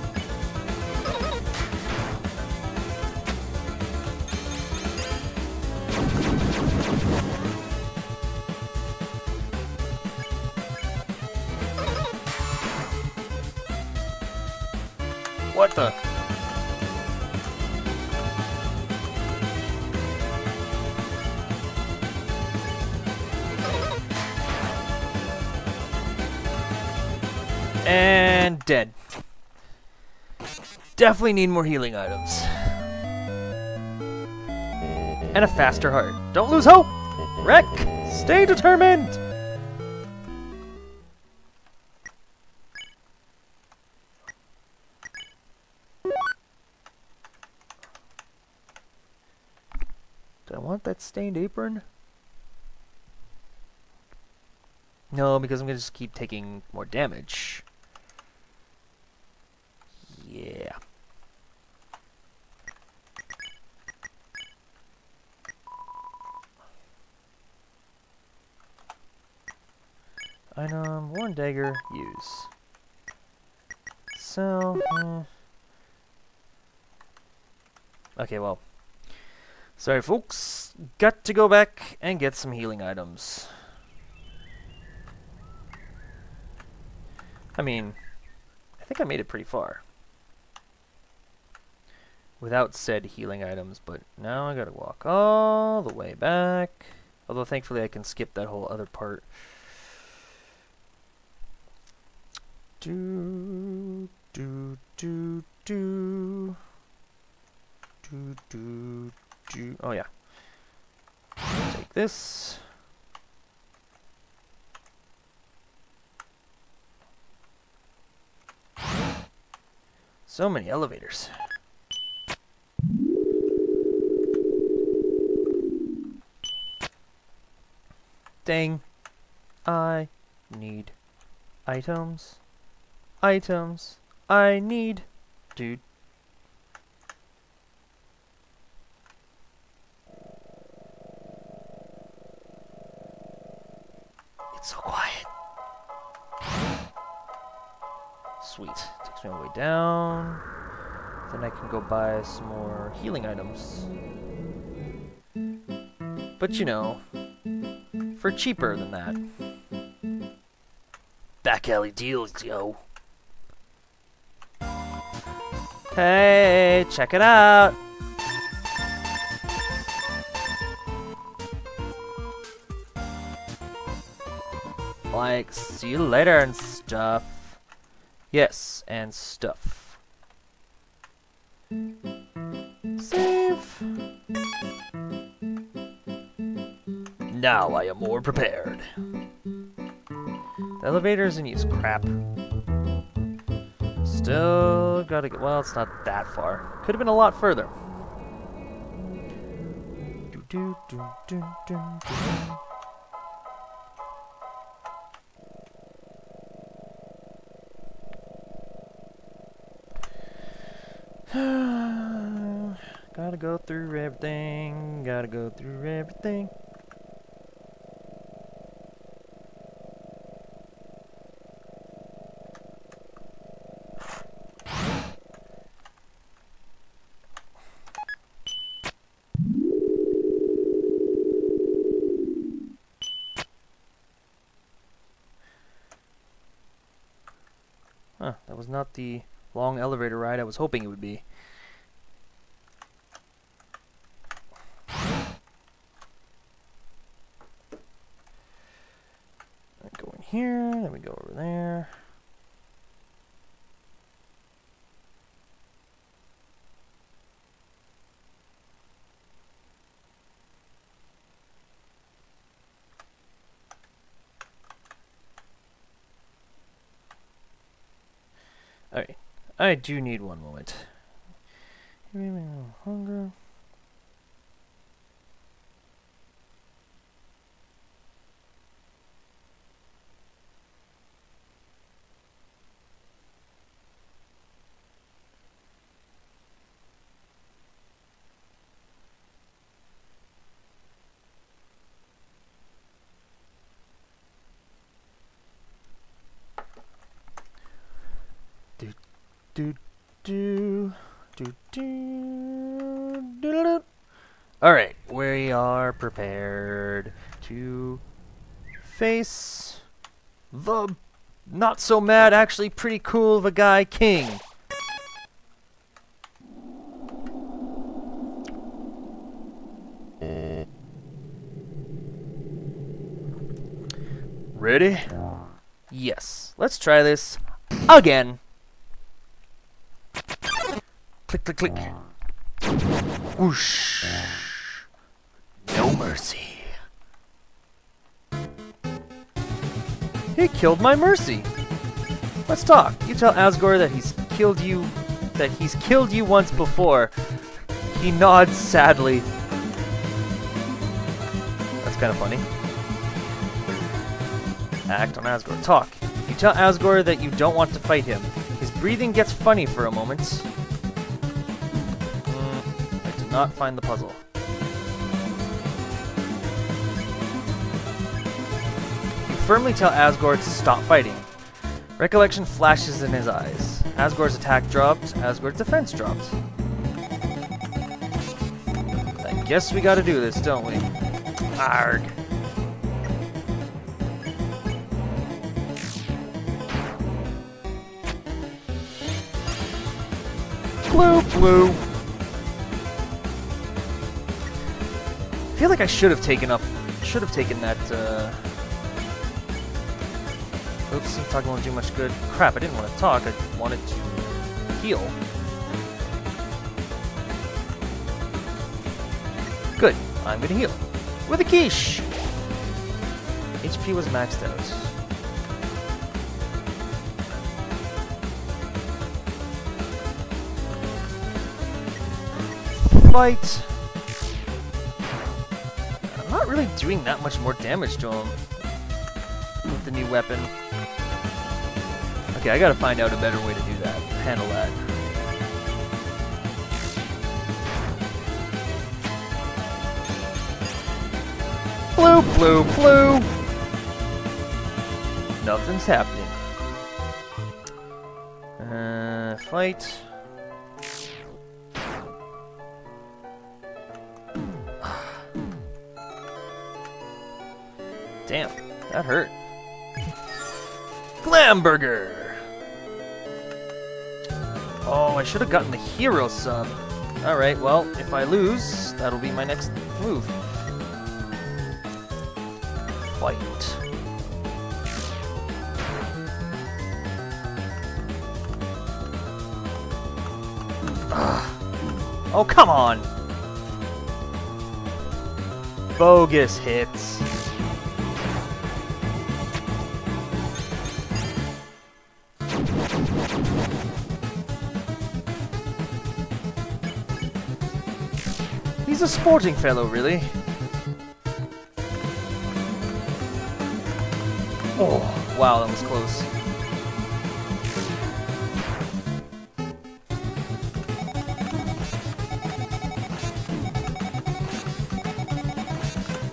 What the? And dead. Definitely need more healing items. And a faster heart. Don't lose hope! Wreck! Stay determined! Do I want that stained apron? No, because I'm going to just keep taking more damage. Yeah. Item, worn dagger, use. So, okay, well. Sorry, folks. Got to go back and get some healing items. I mean, I think I made it pretty far. Without said healing items, but now I gotta walk all the way back. Although thankfully I can skip that whole other part. Do, do, do, do. Do, do, do. Oh, yeah. Take this. So many elevators. Dang. I need items. Items. I need. Dude. It's so quiet. Sweet. Takes me all the way down. Then I can go buy some more healing items. But you know, for cheaper than that. Back alley deals, yo. Hey, check it out. Like, see you later and stuff. Yes, and stuff. Save. Now I am more prepared. The elevator's in use. Crap. Still gotta get. Well, it's not that far. Could have been a lot further. Do, do, do, do, do, do. Gotta go through everything. Gotta go through everything. Huh, that was not the long elevator ride I was hoping it would be. Go in here, then we go over there. Alright, I do need one moment. Hunger. Alright, we are prepared to face the not so mad, actually pretty cool of a guy king. Ready? Yes. Let's try this again. Click, click, click. Whoosh. No mercy. He killed my mercy. Let's talk. You tell Asgore that he's killed you once before. He nods sadly. That's kind of funny. Act on Asgore. Talk. You tell Asgore that you don't want to fight him. His breathing gets funny for a moment. I did not find the puzzle. You firmly tell Asgore to stop fighting. Recollection flashes in his eyes. Asgore's attack dropped. Asgore's defense dropped. I guess we gotta do this, don't we? Arg. Blue, blue. I feel like I should have taken that, oops, talking won't do much good. Crap, I didn't want to talk, I wanted to heal. Good, I'm gonna heal. With a quiche! HP was maxed out. Fight! I'm not really doing that much more damage to him with the new weapon. Okay, I gotta find out a better way to do that. Handle that. Blue, blue, blue! Nothing's happening. Fight. Damn, that hurt. Glamburger! Oh, I should have gotten the hero sub. Alright, well, if I lose, that'll be my next move. Fight. Oh, come on! Bogus hits. He's a sporting fellow, really. Oh, wow, that was close.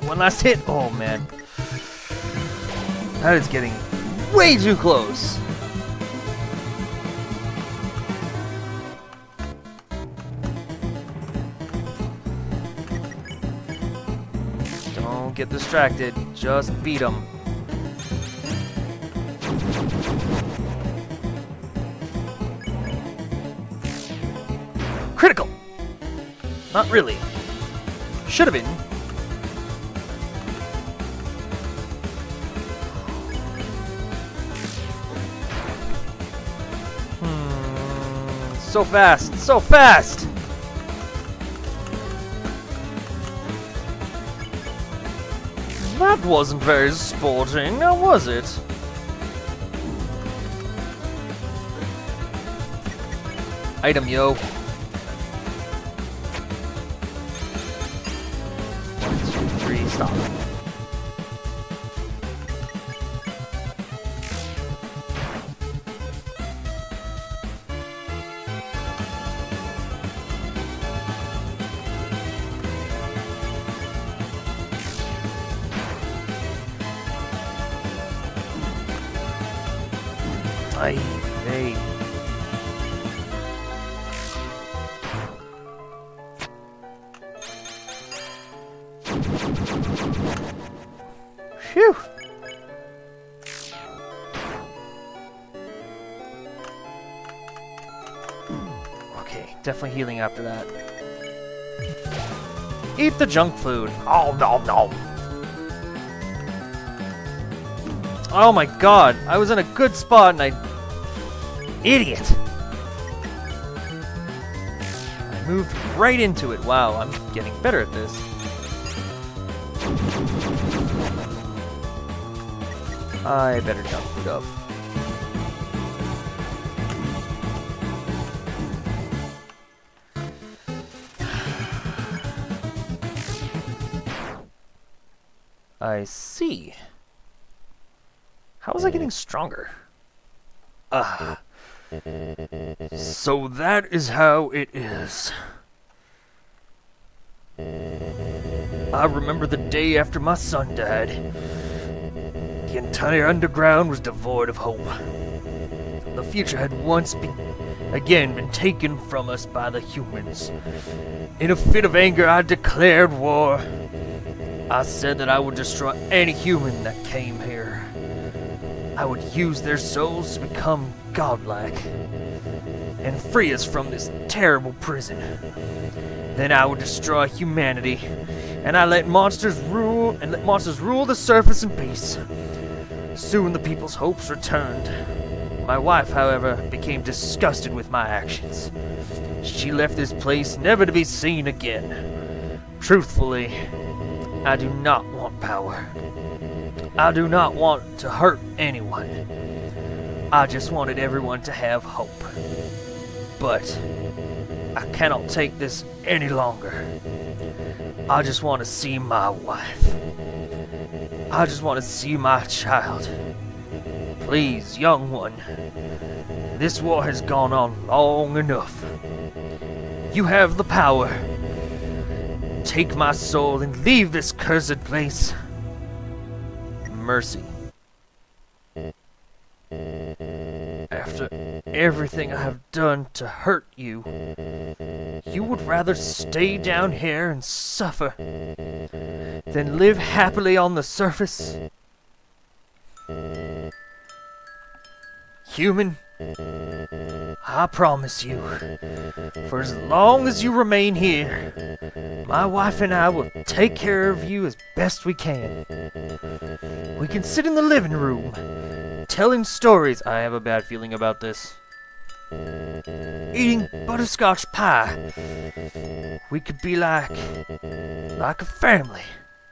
One last hit. Oh, man. That is getting way too close. Don't get distracted. Just beat him. Critical! Not really. Should have been. So fast! So fast! That wasn't very sporting, now was it? Item, yo. 1, 2, 3, stop. Hey. Phew. Okay, definitely healing after that. Eat the junk food. Oh, no. Oh my god, I was in a good spot and I... Idiot! I moved right into it. Wow, I'm getting better at this. I better jump food up. I see. How was I getting stronger? So that is how it is. I remember the day after my son died. The entire underground was devoid of hope. The future had once been taken from us by the humans. In a fit of anger, I declared war. I said that I would destroy any human that came here. I would use their souls to become godlike and free us from this terrible prison. Then I would destroy humanity, and I let monsters rule the surface in peace. Soon the people's hopes returned. My wife, however, became disgusted with my actions. She left this place never to be seen again. Truthfully, I do not want power. I do not want to hurt anyone. I just wanted everyone to have hope. But I cannot take this any longer. I just want to see my wife. I just want to see my child. Please, young one. This war has gone on long enough. You have the power. Take my soul and leave this cursed place. Mercy. After everything I have done to hurt you, you would rather stay down here and suffer than live happily on the surface? Human, I promise you, for as long as you remain here, my wife and I will take care of you as best we can. We can sit in the living room, telling stories. I have a bad feeling about this. Eating butterscotch pie. We could be like a family. ...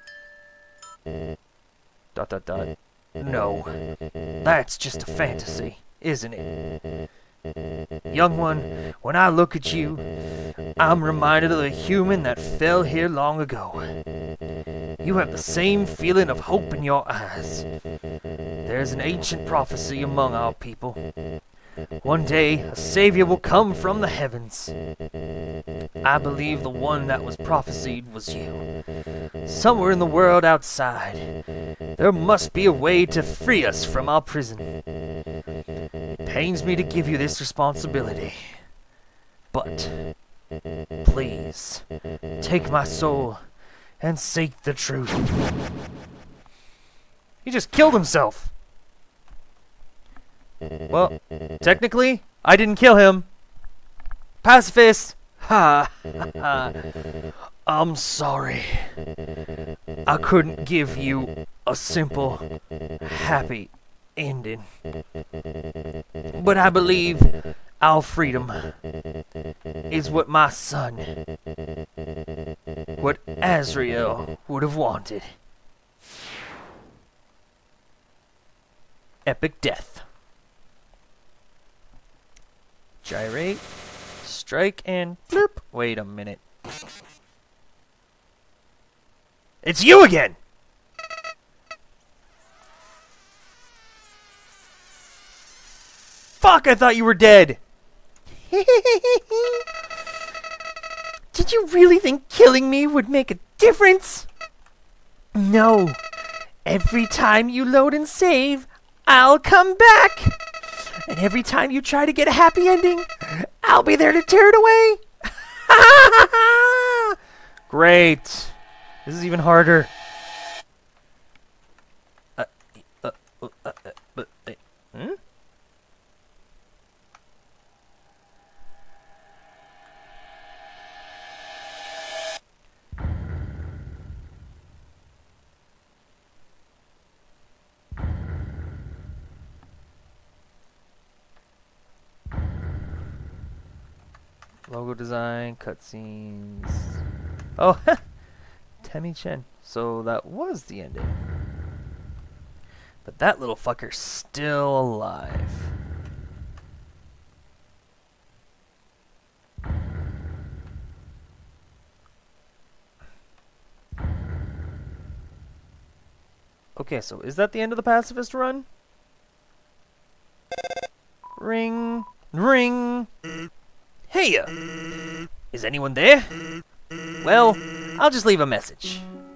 No, that's just a fantasy, isn't it? Young one, when I look at you, I'm reminded of the human that fell here long ago. You have the same feeling of hope in your eyes. There's an ancient prophecy among our people. One day, a savior will come from the heavens. I believe the one that was prophesied was you. Somewhere in the world outside, there must be a way to free us from our prison. It pains me to give you this responsibility, but please, take my soul and seek the truth. He just killed himself. Well, technically, I didn't kill him. Pacifist! Ha! I'm sorry. I couldn't give you a simple, happy ending. But I believe our freedom is what my son, what Azrael would have wanted. Epic death. Gyrate, strike, and bloop. Wait a minute. It's you again! Fuck, I thought you were dead! Did you really think killing me would make a difference? No. Every time you load and save, I'll come back. And every time you try to get a happy ending, I'll be there to tear it away. Great. This is even harder. Hmm? Logo design, cutscenes. Oh, Temmie Chen. So that was the ending. But that little fucker's still alive. Okay, so is that the end of the Pacifist run? Ring. Ring. Hey, is anyone there? Well, I'll just leave a message.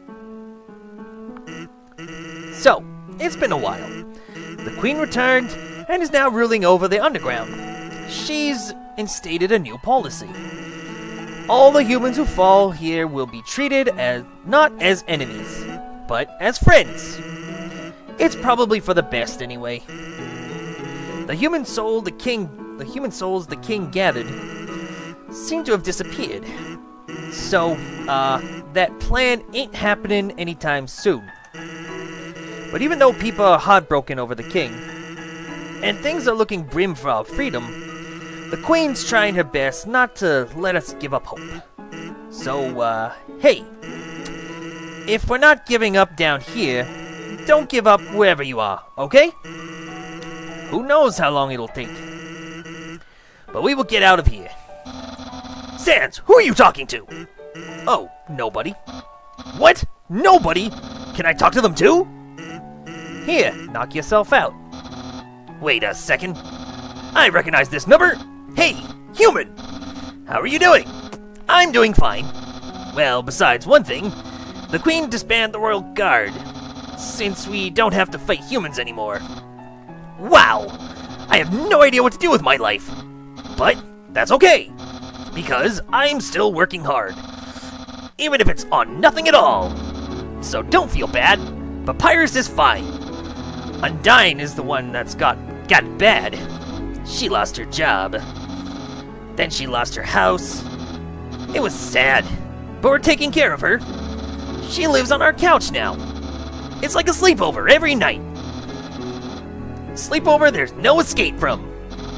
So, it's been a while. The Queen returned and is now ruling over the underground. She's instated a new policy. All the humans who fall here will be treated as not as enemies, but as friends. It's probably for the best anyway. The human souls the king gathered seem to have disappeared. So, that plan ain't happening anytime soon. But even though people are heartbroken over the king, and things are looking grim for our freedom, the Queen's trying her best not to let us give up hope. So, hey, if we're not giving up down here, don't give up wherever you are, okay? Who knows how long it'll take. But we will get out of here. Sans, who are you talking to? Oh, nobody. What? Nobody? Can I talk to them too? Here, knock yourself out. Wait a second. I recognize this number. Hey, human! How are you doing? I'm doing fine. Well, besides one thing, the Queen disbanded the Royal Guard, since we don't have to fight humans anymore. Wow! I have no idea what to do with my life. But that's okay, because I'm still working hard, even if it's on nothing at all. So don't feel bad, Papyrus is fine. Undyne is the one that's got it bad. She lost her job. Then she lost her house. It was sad, but we're taking care of her. She lives on our couch now. It's like a sleepover every night. Sleepover there's no escape from.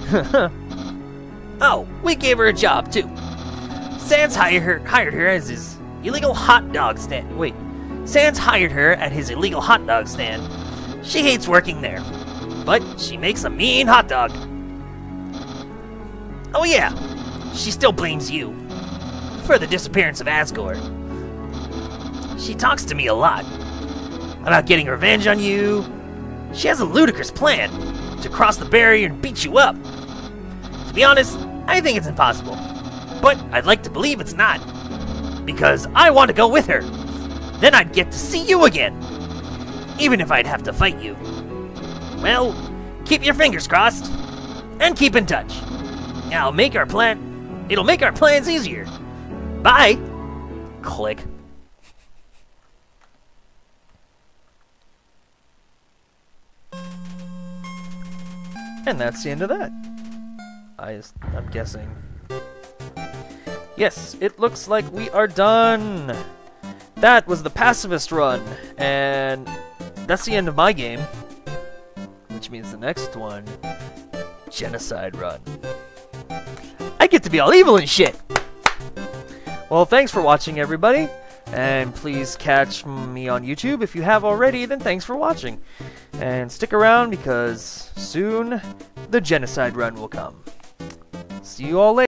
Oh, we gave her a job too. Sans hired her as his illegal hot dog stand. Wait, Sans hired her at his illegal hot dog stand. She hates working there, but she makes a mean hot dog. Oh yeah, she still blames you for the disappearance of Asgore. She talks to me a lot about getting revenge on you. She has a ludicrous plan to cross the barrier and beat you up. be honest, I think it's impossible. But I'd like to believe it's not. Because I want to go with her. Then I'd get to see you again. Even if I'd have to fight you. Well, keep your fingers crossed. And keep in touch. It'll make our plans easier. Bye. Click. And that's the end of that. I'm guessing. Yes, it looks like we are done. That was the Pacifist run, and that's the end of my game. Which means the next one, Genocide run. I get to be all evil and shit. Well, thanks for watching, everybody. And please catch me on YouTube. If you have already, then thanks for watching. And stick around because soon the Genocide run will come. See you all later.